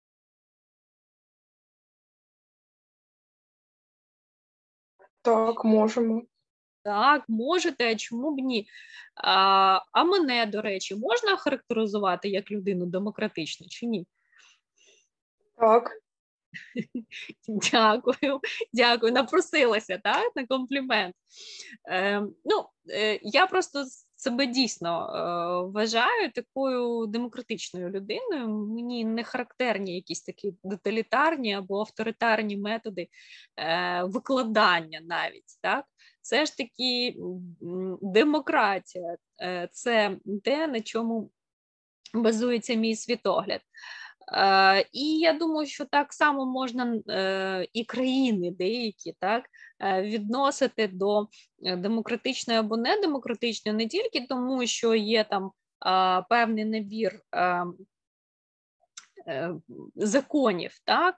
Speaker 2: Так, можемо.
Speaker 1: Так, можете, а чому б ні? А мене, до речі, можна характеризувати як людину демократичну, чи ні?
Speaker 2: Так.
Speaker 1: Дякую, напросилася, так, на комплімент. Я просто себе дійсно вважаю такою демократичною людиною. Мені не характерні якісь такі тоталітарні або авторитарні методи викладання навіть, так. Це ж таки демократія, це те, на чому базується мій світогляд. І я думаю, що так само можна і країни деякі, так, відносити до демократичної або недемократичної не тільки тому, що є там певний набір законів, так,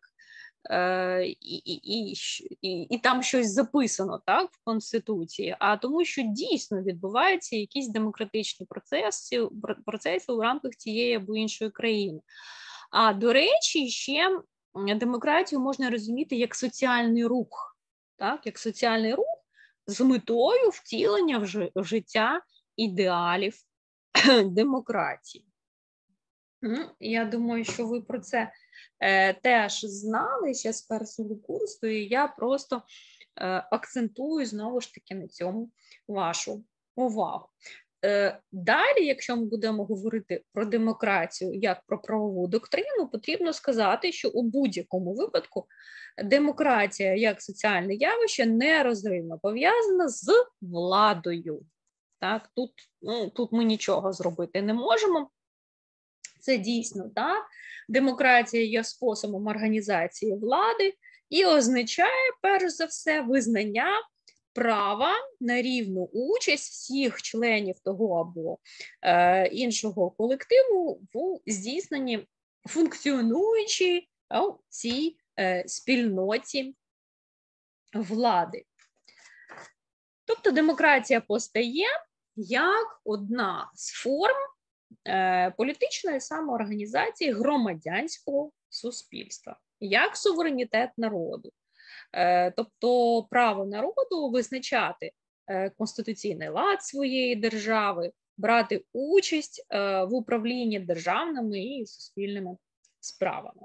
Speaker 1: і там щось записано, так, в Конституції, а тому, що дійсно відбуваються якісь демократичні процеси у рамках тієї або іншої країни. А, до речі, ще демократію можна розуміти як соціальний рух, так? Як соціальний рух з метою втілення в життя ідеалів демократії. Я думаю, що ви про це теж знали ще з першого курсу, і я просто акцентую знову ж таки на цьому вашу увагу. Далі, якщо ми будемо говорити про демократію як про правову доктрину, потрібно сказати, що у будь-якому випадку демократія як соціальне явище нерозривно пов'язана з владою. Так? Тут ми нічого зробити не можемо. Це дійсно так. Демократія є способом організації влади і означає, перш за все, визнання права на рівну участь всіх членів того або іншого колективу в здійсненні функціонуючій цій спільноті влади. Тобто демократія постає як одна з форм політичної самоорганізації громадянського суспільства, як суверенітет народу. тобто право народу визначати конституційний лад своєї держави, брати участь в управлінні державними і суспільними справами.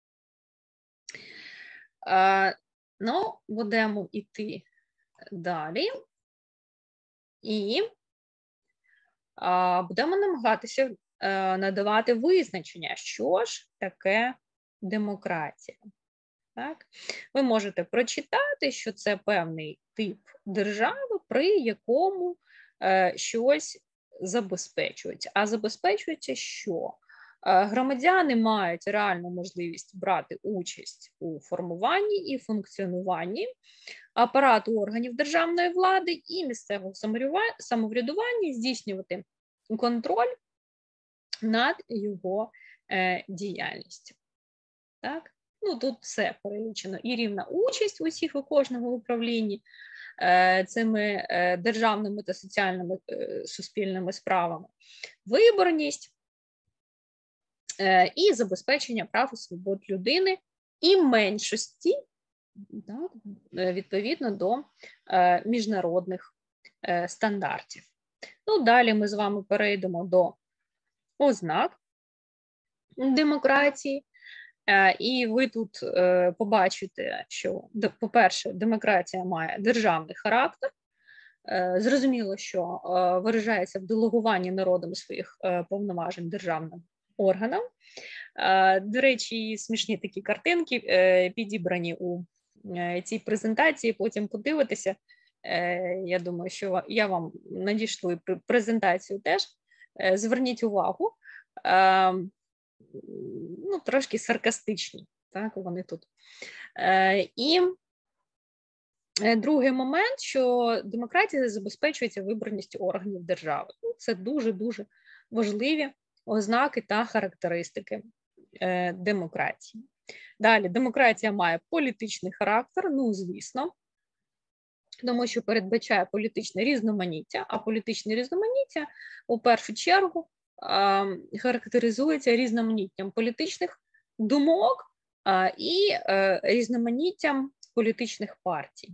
Speaker 1: Ну, будемо йти далі і будемо намагатися надавати визначення, що ж таке демократія. Так? Ви можете прочитати, що це певний тип держави, при якому щось забезпечується. А забезпечується що? Громадяни мають реальну можливість брати участь у формуванні і функціонуванні апарату органів державної влади і місцевого самоврядування, здійснювати контроль над його діяльністю. Так? Ну, тут все перелічено. І рівна участь усіх і кожного в управлінні цими державними та соціальними суспільними справами, виборність і забезпечення прав і свобод людини і меншості, так, відповідно до міжнародних стандартів. Ну, далі ми з вами перейдемо до ознак демократії. І ви тут побачите, що, по-перше, демократія має державний характер. Зрозуміло, що виражається в делегуванні народом своїх повноважень державним органам. До речі, смішні такі картинки підібрані у цій презентації, потім подивитися. Я думаю, що я вам надішлю презентацію теж. Зверніть увагу. Ну, трошки саркастичні, так, вони тут. І другий момент, що демократія забезпечується виборністю органів держави. Це дуже-дуже важливі ознаки та характеристики демократії. Далі, демократія має політичний характер, ну, звісно, тому що передбачає політичне різноманіття, а політичне різноманіття, у першу чергу, характеризується різноманіттям політичних думок і різноманіттям політичних партій.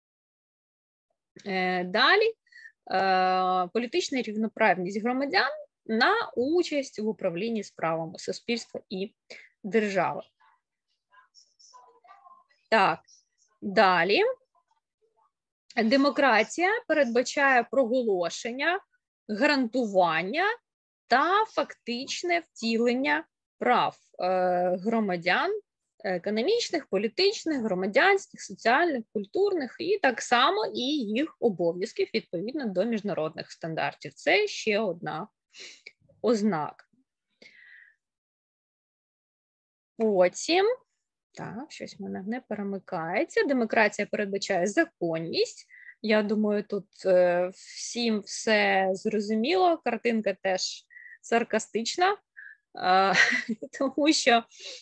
Speaker 1: Далі політична рівноправність громадян на участь в управлінні справами суспільства і держави. Так, далі демократія передбачає проголошення, гарантування та фактичне втілення прав громадян, економічних, політичних, громадянських, соціальних, культурних і так само і їх обов'язків відповідно до міжнародних стандартів. Це ще одна ознака. Потім, так, щось в мене не перемикається. Демократія передбачає законність. Я думаю, тут всім все зрозуміло. Картинка теж саркастична, тому що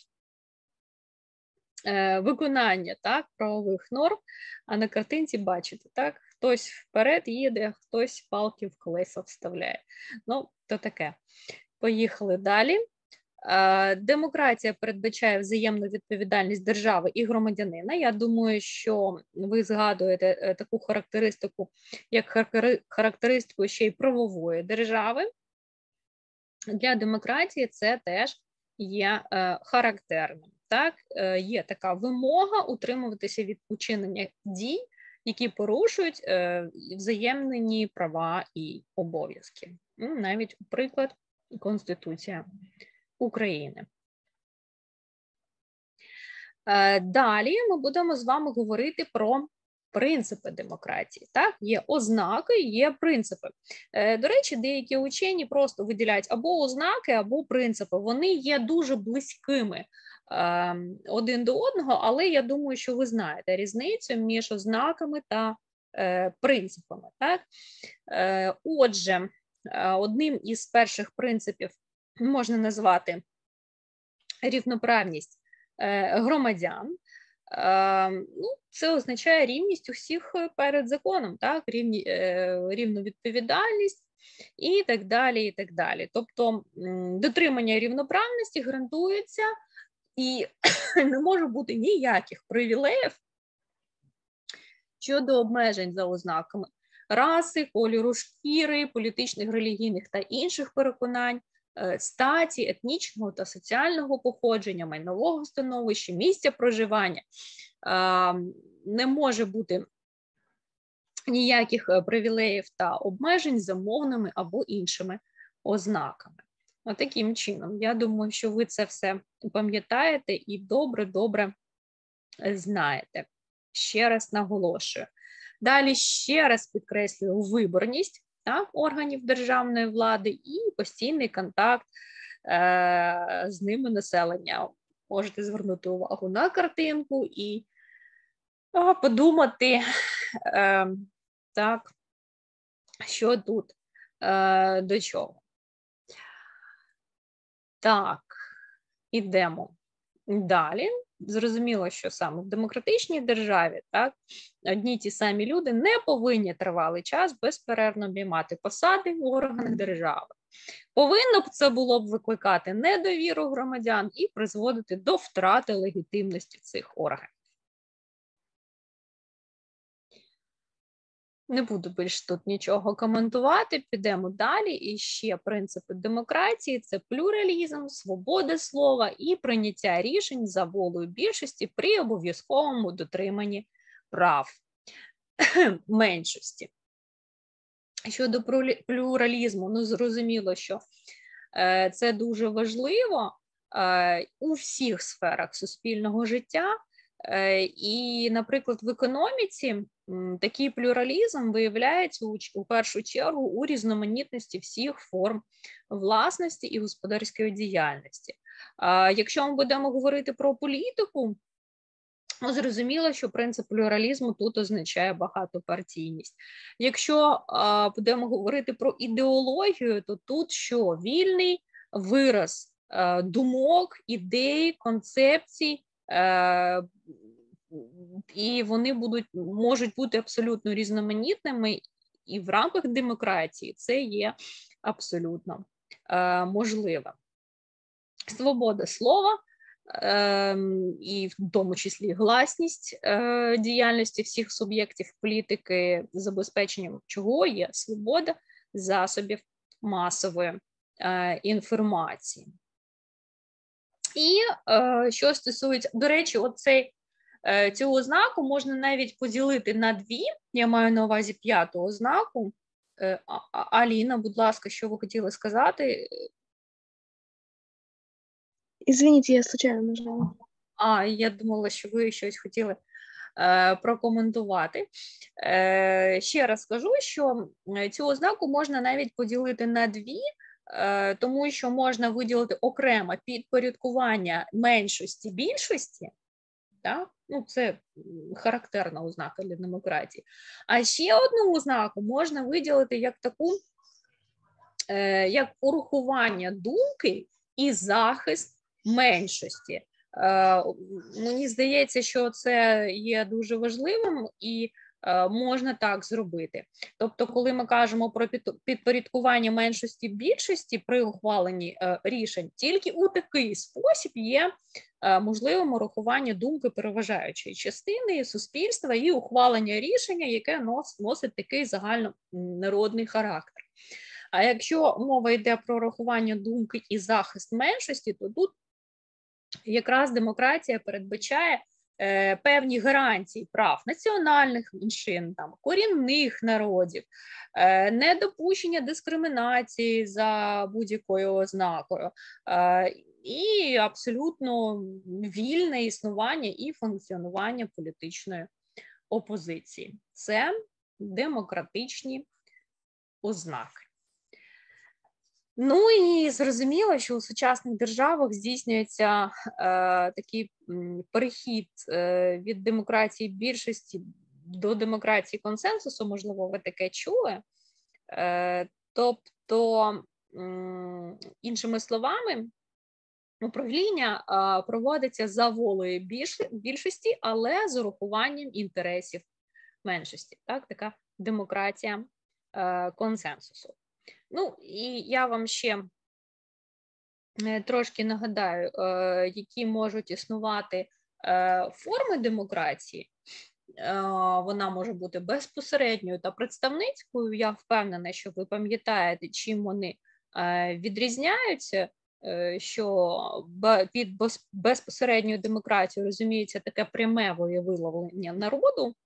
Speaker 1: виконання, так, правових норм, а на картинці бачите, так, хтось вперед їде, хтось палки в колеса вставляє. Ну, то таке. Поїхали далі. Демократія передбачає взаємну відповідальність держави і громадянина. Я думаю, що ви згадуєте таку характеристику, як характеристику ще й правової держави. Для демократії це теж є характерним. Так? Є така вимога утримуватися від учинення дій, які порушують взаємні права і обов'язки. Навіть, приклад, Конституція України. Далі ми будемо з вами говорити про принципи демократії. Так? Є ознаки, є принципи. До речі, деякі учені просто виділяють або ознаки, або принципи. Вони є дуже близькими один до одного, але я думаю, що ви знаєте різницю між ознаками та принципами. Так? Отже, одним із перших принципів можна назвати рівноправність громадян. Ну, це означає рівність усіх перед законом, так? Рівну відповідальність і так далі, і так далі. Тобто дотримання рівноправності гарантується і не може бути ніяких привілеїв щодо обмежень за ознаками раси, кольору шкіри, політичних, релігійних та інших переконань, статі, етнічного та соціального походження, майнового становища, місця проживання. Не може бути ніяких привілеїв та обмежень за мовними або іншими ознаками. Таким чином, я думаю, що ви це все пам'ятаєте і добре знаєте. Ще раз наголошую. Далі ще раз підкреслюю виборність органів державної влади і постійний контакт з ними населення. Можете звернути увагу на картинку і подумати, так, що тут до чого. Так, ідемо далі. Зрозуміло, що саме в демократичній державі одні ті самі люди не повинні тривалий час безперервно обіймати посади в органах держави. Повинно б це було б викликати недовіру громадян і призводити до втрати легітимності цих органів. Не буду більш тут нічого коментувати, підемо далі. І ще принципи демократії – це плюралізм, свобода слова і прийняття рішень за волею більшості при обов'язковому дотриманні прав меншості. Щодо плюралізму, зрозуміло, що це дуже важливо у всіх сферах суспільного життя. І, наприклад, в економіці такий плюралізм виявляється у першу чергу у різноманітності всіх форм власності і господарської діяльності. Якщо ми будемо говорити про політику, зрозуміло, що принцип плюралізму тут означає багатопартійність. Якщо будемо говорити про ідеологію, то тут що? Вільний вираз думок, ідей, концепцій, і вони можуть бути абсолютно різноманітними, і в рамках демократії це є абсолютно можливо. Свобода слова, і в тому числі гласність діяльності всіх суб'єктів політики, забезпеченням чого є свобода засобів масової інформації. І що стосується, до речі, цю ознаку можна навіть поділити на дві, я маю на увазі п'яту ознаку. Аліна, будь ласка, що ви хотіли сказати?
Speaker 2: Извините, я случайно нажала.
Speaker 1: Я думала, що ви щось хотіли прокоментувати. Ще раз скажу, що цю ознаку можна навіть поділити на дві, тому що можна виділити окремо підпорядкування меншості більшості, так? Це характерна ознака для демократії. А ще одну ознаку можна виділити як таку, як урахування думки і захист меншості. Мені здається, що це є дуже важливим і можна так зробити. Тобто, коли ми кажемо про підпорядкування меншості більшості при ухваленні рішень, тільки у такий спосіб є можливим урахування думки переважаючої частини суспільства і ухвалення рішення, яке носить такий загальнонародний характер. А якщо мова йде про урахування думки і захист меншості, то тут якраз демократія передбачає певні гарантії прав національних меншин, корінних народів, недопущення дискримінації за будь-якою ознакою і абсолютно вільне існування і функціонування політичної опозиції. Це демократичні ознаки. І зрозуміло, що у сучасних державах здійснюється такий перехід від демократії більшості до демократії консенсусу, можливо, ви таке чули. Тобто, іншими словами, управління проводиться за волею більшості, але з урахуванням інтересів меншості. Так? Така демократія консенсусу. І я вам ще трошки нагадаю, які можуть існувати форми демократії. вона може бути безпосередньою та представницькою. Я впевнена, що ви пам'ятаєте, чим вони відрізняються, що під безпосередньою демократією розуміється таке пряме волевиявлення народу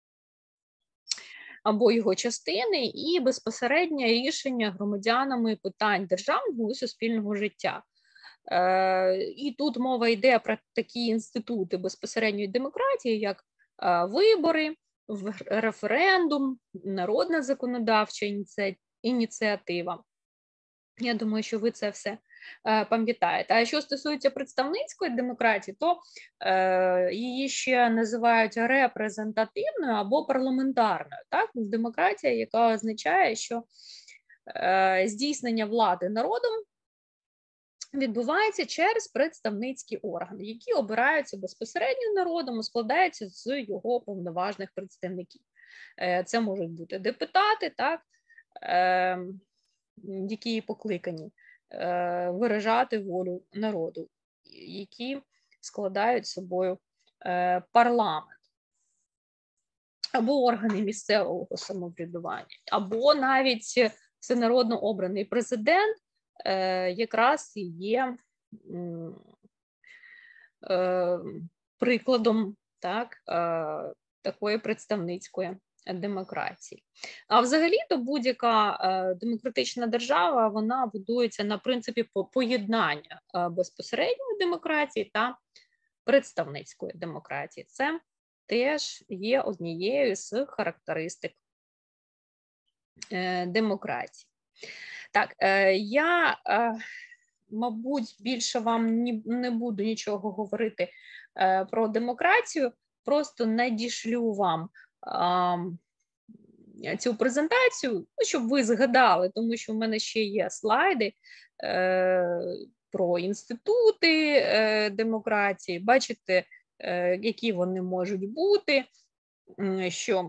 Speaker 1: або його частини, і безпосереднє рішення громадянами питань державного і суспільного життя. І тут мова йде про такі інститути безпосередньої демократії, як вибори, референдум, народна законодавча ініціатива. Я думаю, що ви це все пам'ятаєте. А що стосується представницької демократії, то її ще називають репрезентативною або парламентарною. Так? Демократія, яка означає, що здійснення влади народом відбувається через представницькі органи, які обираються безпосередньо народом і складаються з його повноважних представників. Це можуть бути депутати, так, які покликані виражати волю народу, які складають собою парламент, або органи місцевого самоврядування, або навіть всенародно обраний президент, якраз і є прикладом, так, такої представницької демократії. А взагалі-то будь-яка демократична держава, вона будується на принципі поєднання безпосередньої демократії та представницької демократії. Це теж є однією з характеристик демократії. Так, я, мабуть, більше вам не буду нічого говорити про демократію, просто надішлю вам цю презентацію, щоб ви згадали, тому що в мене ще є слайди про інститути демократії, бачите, які вони можуть бути, що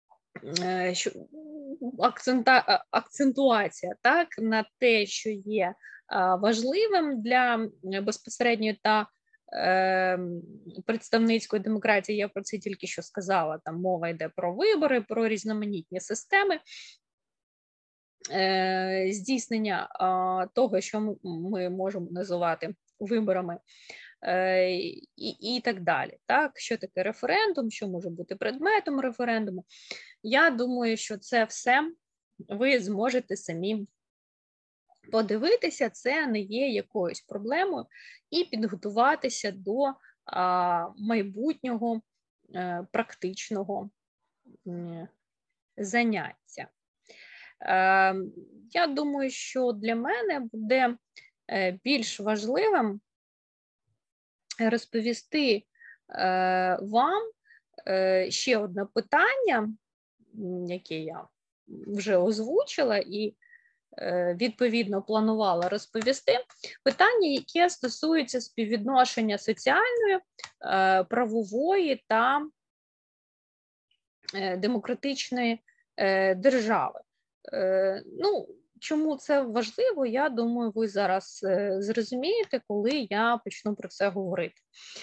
Speaker 1: акцентуація, так, на те, що є важливим для безпосередньої та представницької демократії. Я про це тільки що сказала, там мова йде про вибори, про різноманітні системи здійснення того, що ми можемо називати виборами, і так далі. Так? Що таке референдум, що може бути предметом референдуму. Я думаю, що це все ви зможете самі подивитися, це не є якоюсь проблемою, і підготуватися до майбутнього практичного заняття. Я думаю, що для мене буде більш важливим розповісти вам ще одне питання, яке я вже озвучила і відповідно планувала розповісти. Питання, яке стосується співвідношення соціальної, правової та демократичної держави. Ну, чому це важливо, я думаю, ви зараз зрозумієте, коли я почну про це говорити.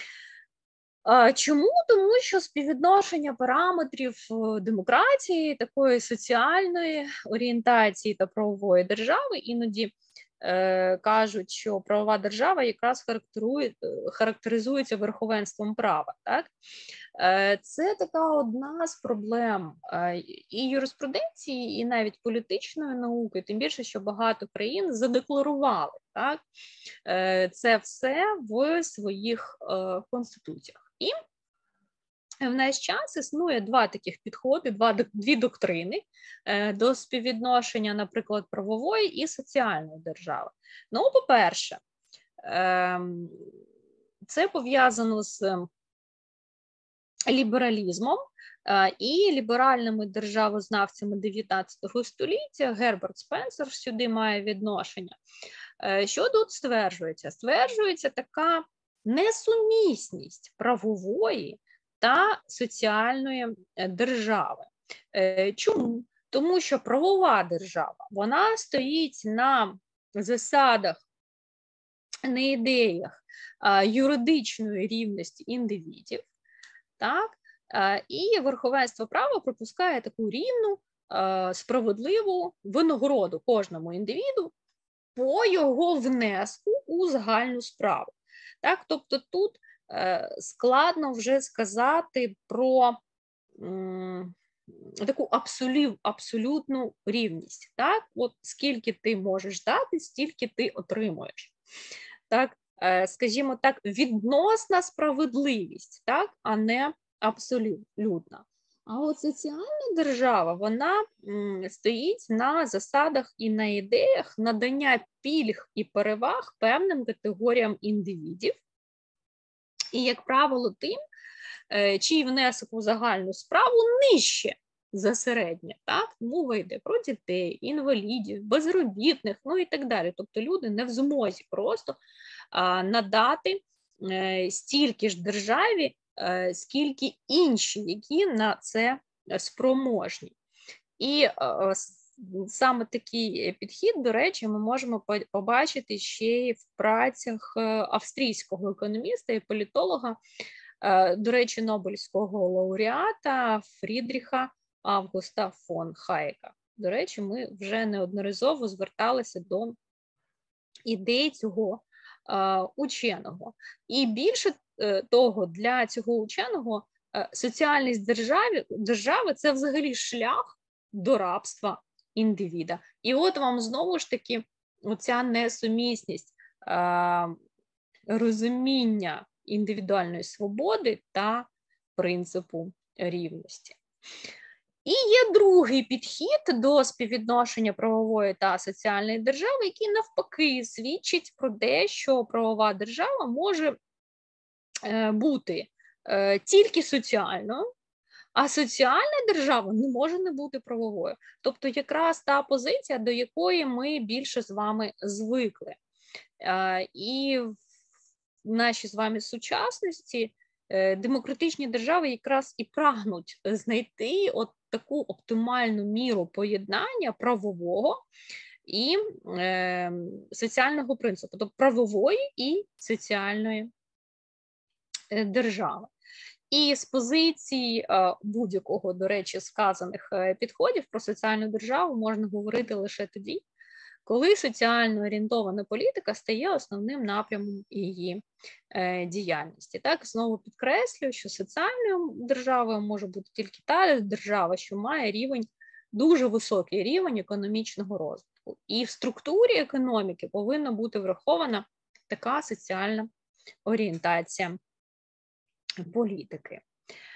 Speaker 1: Чому? Тому що співвідношення параметрів демократії, такої соціальної орієнтації та правової держави іноді кажуть, що правова держава якраз характеризується верховенством права. Так? Це така одна з проблем і юриспруденції, і навіть політичної науки, тим більше, що багато країн задекларували, так? Це все в своїх конституціях. І в наш час існує два таких підходи, дві доктрини до співвідношення, наприклад, правової і соціальної держави. Ну, по-перше, це пов'язано з лібералізмом і ліберальними державознавцями 19 століття. Герберт Спенсер сюди має відношення. Що тут стверджується? Стверджується така несумісність правової та соціальної держави. Чому? Тому що правова держава, вона стоїть на засадах, на ідеях юридичної рівності індивідів, так? І верховенство права пропускає таку рівну, справедливу винагороду кожному індивіду по його внеску у загальну справу. Так? Тобто тут складно вже сказати про таку абсолютну рівність. Так? От скільки ти можеш дати, стільки ти отримуєш. Так? Скажімо так, відносна справедливість, так? А не абсолютна. А от соціальна держава, вона стоїть на засадах і на ідеях надання пільг і переваг певним категоріям індивідів. І, як правило, тим, чий внесок у загальну справу нижче за середнє. Так? Мова йде про дітей, інвалідів, безробітних, ну і так далі. Тобто люди не в змозі просто надати стільки ж державі, скільки інші, які на це спроможні. І саме такий підхід, до речі, ми можемо побачити ще й в працях австрійського економіста і політолога, до речі, Нобелівського лауреата Фрідріха Августа фон Хайека. До речі, ми вже неодноразово зверталися до ідей цього ученого. І більше того, для цього ученого соціальність держави – це взагалі шлях до рабства індивіда. І от вам знову ж таки оця несумісність розуміння індивідуальної свободи та принципу рівності. І є другий підхід до співвідношення правової та соціальної держави, який навпаки свідчить про те, що правова держава може бути тільки соціальною, а соціальна держава не може не бути правовою. Тобто якраз та позиція, до якої ми більше з вами звикли. І в нашій з вами сучасності демократичні держави якраз і прагнуть знайти от таку оптимальну міру поєднання правового і соціального принципу, тобто правової і соціальної держави. І з позиції будь-якого, до речі, сказаних підходів про соціальну державу можна говорити лише тоді, коли соціально орієнтована політика стає основним напрямом її діяльності. Так, знову підкреслюю, що соціальною державою може бути тільки та держава, що має рівень, дуже високий рівень економічного розвитку. І в структурі економіки повинна бути врахована така соціальна орієнтація політики.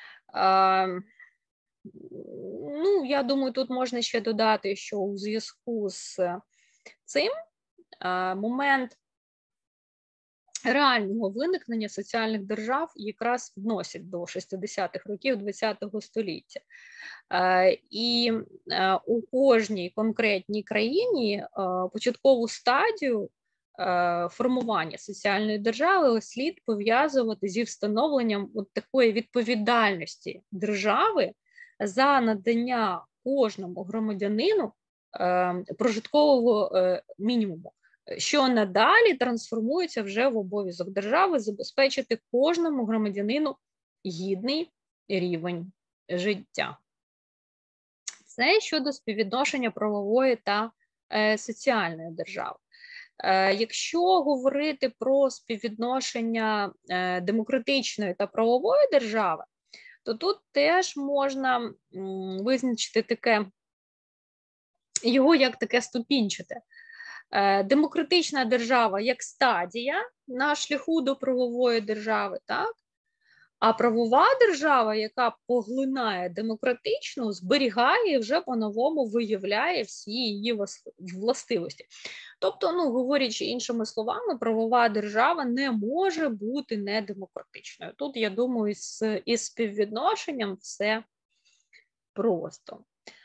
Speaker 1: Ну, я думаю, тут можна ще додати, що у зв'язку з цим момент реального виникнення соціальних держав якраз відносять до 60-х років ХХ століття. І у кожній конкретній країні початкову стадію формування соціальної держави слід пов'язувати зі встановленням от такої відповідальності держави за надання кожному громадянину прожиткового мінімуму, що надалі трансформується вже в обов'язок держави забезпечити кожному громадянину гідний рівень життя. Це щодо співвідношення правової та соціальної держави. Якщо говорити про співвідношення демократичної та правової держави, то тут теж можна визначити таке, його як таке ступінчате. Демократична держава як стадія на шляху до правової держави, так? А правова держава, яка поглинає демократичну, зберігає і вже по-новому виявляє всі її властивості. Тобто, ну, говорячи іншими словами, правова держава не може бути недемократичною. Тут, я думаю, із співвідношенням все просто.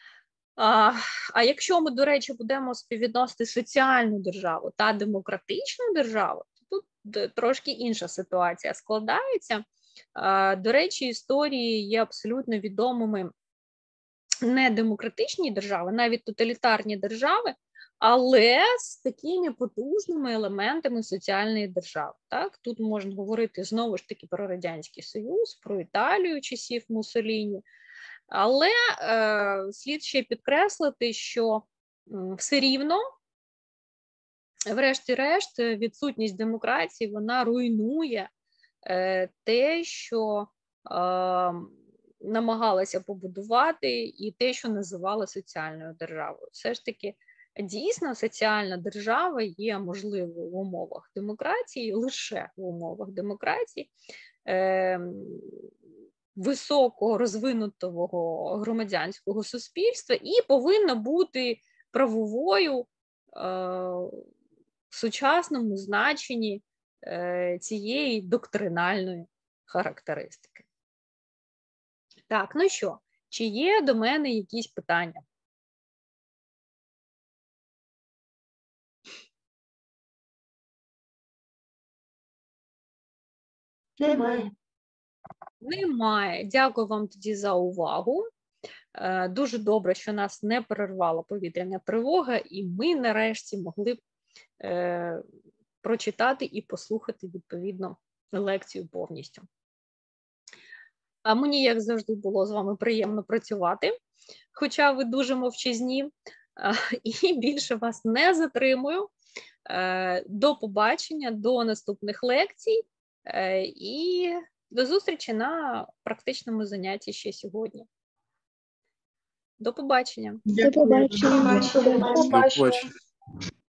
Speaker 1: А якщо ми, до речі, будемо співвідносити соціальну державу та демократичну державу, то тут трошки інша ситуація складається. До речі, історії є абсолютно відомими недемократичні держави, навіть тоталітарні держави, але з такими потужними елементами соціальної держави. Так? Тут можна говорити знову ж таки про Радянський Союз, про Італію часів Муссоліні, але слід ще підкреслити, що все рівно, врешті-решт, відсутність демократії, вона руйнує те, що намагалася побудувати, і те, що називала соціальною державою. Все ж таки, дійсно, соціальна держава є можливою в умовах демократії, лише в умовах демократії, високо розвинутого громадянського суспільства і повинна бути правовою в сучасному значенні цієї доктринальної характеристики. Так, ну що, чи є до мене якісь питання?
Speaker 4: Немає.
Speaker 1: Немає. Дякую вам тоді за увагу. Дуже добре, що нас не перервала повітряна тривога, і ми нарешті могли б прочитати і послухати, відповідно, лекцію повністю. А мені, як завжди, було з вами приємно працювати, хоча ви дуже мовчазні, і більше вас не затримую. До побачення, до наступних лекцій і до зустрічі на практичному занятті ще сьогодні. До побачення.
Speaker 2: До побачення.
Speaker 4: Побачення.